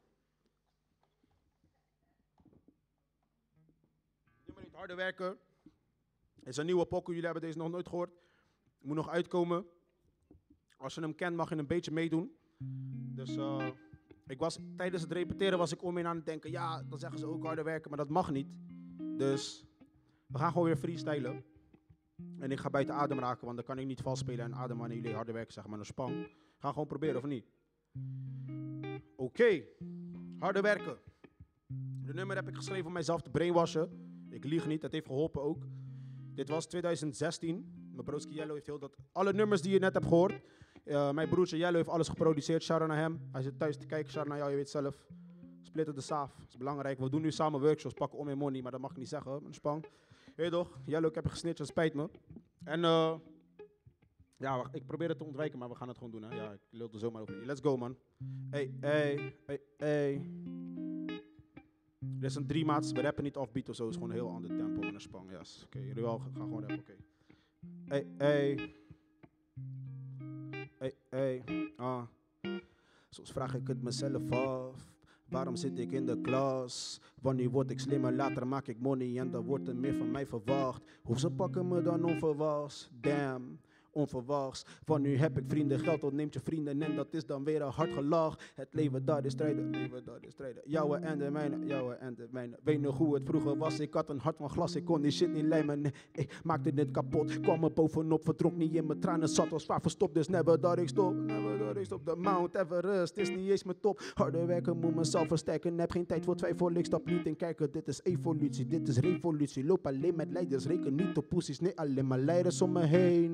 Nummer niet Harder Werken. Het is een nieuwe pokoe, jullie hebben deze nog nooit gehoord. Moet nog uitkomen. Als je hem kent, mag je een beetje meedoen. Dus uh, ik was, tijdens het repeteren was ik om in aan het denken, ja, dan zeggen ze ook harder werken, maar dat mag niet. Dus we gaan gewoon weer freestylen. En ik ga buiten adem raken, want dan kan ik niet vals spelen en adem wanneer jullie harder werken, zeg maar, een spang. We gaan gewoon proberen, of niet? Oké, okay. Harder werken. De nummer heb ik geschreven om mijzelf te brainwashen. Ik lieg niet, het heeft geholpen ook. Dit was twintig zestien. Mijn broertje Yellow heeft heel dat... Alle nummers die je net hebt gehoord. Uh, mijn broertje Yellow heeft alles geproduceerd. Shout-out naar hem. Hij zit thuis te kijken. Shout-out naar jou, je weet zelf. Splitten de saaf. Dat is belangrijk. We doen nu samen workshops. Pakken om in money, maar dat mag ik niet zeggen. Een spang. Weet je toch? Yellow, ik heb je gesnitcht. Dat spijt me. En uh, ja, wacht, ik probeer het te ontwijken, maar we gaan het gewoon doen. Hè? Ja, ik lul er zomaar over. Let's go, man. Hey, hey, hey, hey. Dit is een drie maats. We rappen niet offbeat of zo. Het is gewoon een heel ander tempo met een spang. Yes. Oké, jullie wel gaan gewoon rappen. Oké. Hey, hey. Hey, hey. Ah. Soms vraag ik het mezelf af. Waarom zit ik in de klas? Wanneer word ik slimmer? Later maak ik money en dan wordt er meer van mij verwacht. Hoe ze pakken me dan onverwachts? Damn. Onverwachts, van nu heb ik vrienden, geld ontneemt je vrienden en dat is dan weer een hard gelach. Het leven dat is strijden, het leven dat is strijden. Jouwe en de mijne, jouwe en de mijne. Weet nog hoe het vroeger was, ik had een hart van glas, ik kon die shit niet lijmen. Nee, ik maakte dit kapot, kwam er bovenop, verdronk niet in mijn tranen, zat was zwaar verstopt, dus never dat ik stop. Never dat ik stop, de Mount Everest is niet eens mijn top. Harder werken, moet mezelf versterken, heb geen tijd voor twijfel, ik stap niet in kijken. Dit is evolutie, dit is revolutie, loop alleen met leiders, reken niet op poesies, nee alleen maar leiders om me heen.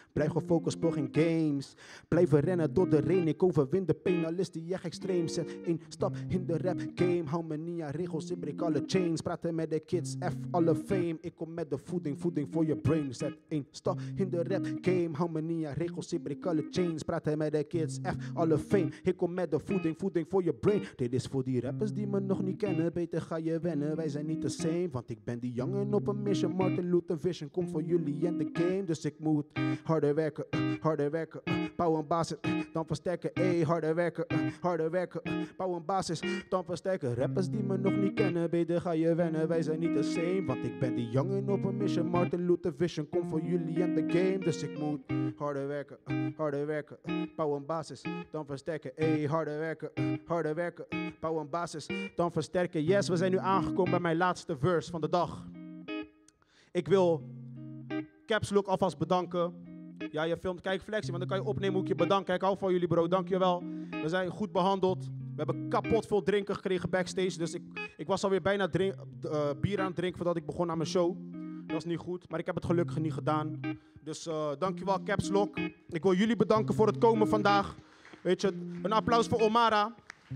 Blijf gefocust, speel geen games. Blijven rennen door de rain, ik overwin de penalist die echt extreem. Zet één stap in de rap game. Hou me niet aan regels, ik breek alle chains. Praten met de kids, F alle fame. Ik kom met de voeding, voeding voor je brain. Zet één stap in de rap game. Hou me niet aan regels, ik breek alle chains. Praten met de kids, F alle fame. Ik kom met de voeding, voeding voor je brain. Dit is voor die rappers die me nog niet kennen. Beter ga je wennen, wij zijn niet de same. Want ik ben die jongen op een mission. Martin Luther Vision komt voor jullie en de game. Dus ik moet harder werken, harder werken. Bouw een basis, dan versterken. Ey, harder werken, harder werken. Bouw een basis, dan versterken. Rappers die me nog niet kennen, beter ga je wennen. Wij zijn niet de same, want ik ben die jongen op een mission. Martin Luther Vision komt voor jullie en de game. Dus ik moet harder werken, harder werken. Bouw een basis, dan versterken. Ey, harder werken, harder werken. Bouw een basis, dan versterken. Yes, we zijn nu aangekomen bij mijn laatste verse van de dag. Ik wil Caps Lock alvast bedanken. Ja, je filmt Kijkflexie, want dan kan je opnemen hoe ik je bedanken. Ik hou van jullie, bro. Dankjewel. We zijn goed behandeld. We hebben kapot veel drinken gekregen backstage. Dus ik, ik was alweer bijna drink, uh, bier aan het drinken voordat ik begon aan mijn show. Dat is niet goed, maar ik heb het gelukkig niet gedaan. Dus uh, dankjewel, Caps Lock. Ik wil jullie bedanken voor het komen vandaag. Weet je, een applaus voor Omara.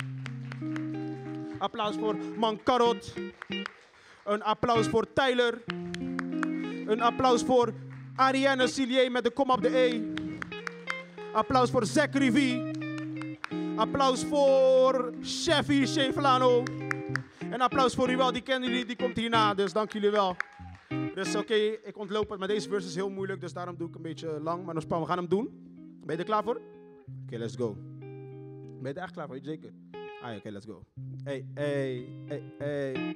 Applaus voor Mankarot. Een applaus voor Tyler. Een applaus voor Ariane Cillier met de kom op de E. Applaus voor Zachary V. Applaus voor Chevy Chevlano. En applaus voor Ruel, die kennen jullie, die komt hierna. Dus dank jullie wel. Dus oké, okay, ik ontloop het, maar deze verse is heel moeilijk, dus daarom doe ik een beetje lang. Maar we gaan hem doen. Ben je er klaar voor? Oké, okay, let's go. Ben je er echt klaar voor? Zeker? Ah, oké, okay, let's go. Hey, hey, hey, hey.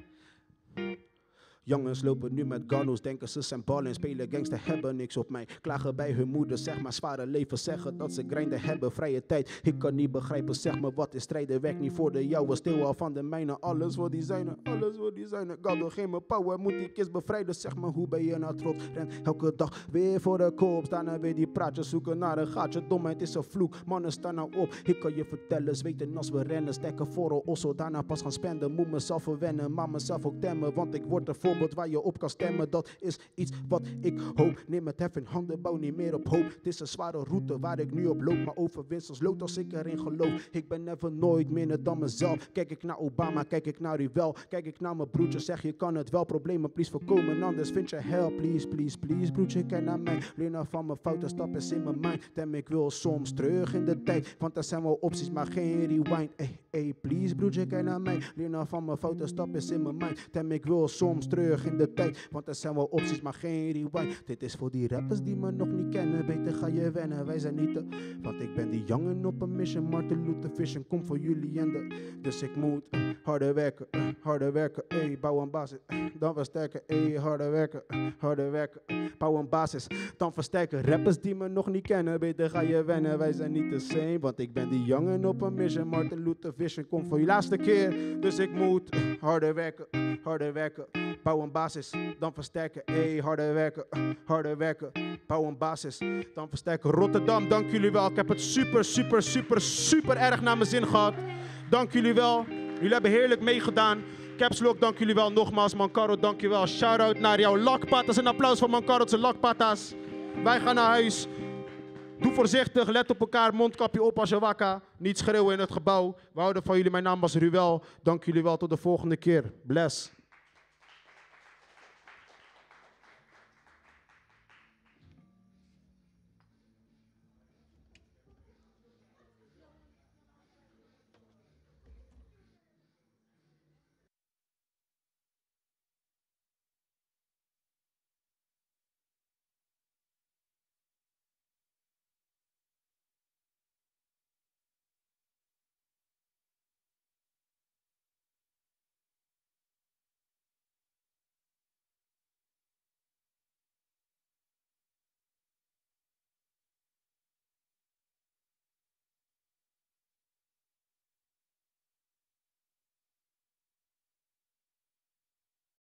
Jongens lopen nu met Ganos, denken ze zijn ballen, spelen gangster, hebben niks op mij. Klagen bij hun moeder, zeg maar zware leven, zeggen dat ze grinden hebben, vrije tijd. Ik kan niet begrijpen, zeg me wat is strijden, werk niet voor de jouwe, stil al van de mijne. Alles voor die zijne, alles voor die zijne. Gado, geef me power, moet die kist bevrijden, zeg me hoe ben je nou trots. Ren elke dag weer voor de koops, daarna weer die praatjes zoeken naar een gaatje. Domheid is een vloek, mannen staan nou op. Ik kan je vertellen, zweten als we rennen, stekken voor een osso, daarna pas gaan spenden. Moet mezelf verwennen, maar mezelf ook temmen, want ik word er voor waar je op kan stemmen, dat is iets wat ik hoop. Neem het hef in handen, bouw niet meer op hoop. Het is een zware route waar ik nu op loop, maar overwinst als lood als ik erin geloof. Ik ben never nooit minder dan mezelf. Kijk ik naar Obama, kijk ik naar Ruel, kijk ik naar mijn broertje, zeg je kan het wel, problemen please voorkomen, anders vind je help, please, please, please. Broertje, kijk naar mij, leer nou van mijn fouten, stap eens in mijn mind. Tem ik wil soms terug in de tijd, want er zijn wel opties, maar geen rewind. Ey, ey, please, broertje, kijk naar mij, leer nou van mijn fouten, stap eens in mijn mind. Tem ik wil soms terug in de tijd, want er zijn wel opties, maar geen rewind. Dit is voor die rappers die me nog niet kennen, beter ga je wennen, wij zijn niet de... Want ik ben die jongen op een mission, Martin Luther Vision, kom voor jullie en de... Dus ik moet uh, harder werken, uh, harder werken, ey, bouw een basis, uh, dan versterken, ey, harder werken, uh, harder werken, uh, bouw een basis, dan versterken. Rappers die me nog niet kennen, beter ga je wennen, wij zijn niet de same. Want ik ben die jongen op een mission, Martin Luther Vision, kom voor je laatste keer. Dus ik moet uh, harder werken, uh, harder werken, bouw een basis, dan versterken, ey, harder werken, uh, harder werken, bouw een basis, dan versterken. Rotterdam, dank jullie wel. Ik heb het super, super, super, super erg naar mijn zin gehad. Dank jullie wel. Jullie hebben heerlijk meegedaan. Caps Lock, dank jullie wel nogmaals. Mankaro, dank je wel. Shout-out naar jouw lakpatas. Een applaus voor Mankaro's lakpatas. Wij gaan naar huis. Doe voorzichtig, let op elkaar, mondkapje op als je wakka. Niet schreeuwen in het gebouw. We houden van jullie. Mijn naam was Ruel. Dank jullie wel. Tot de volgende keer. Bless.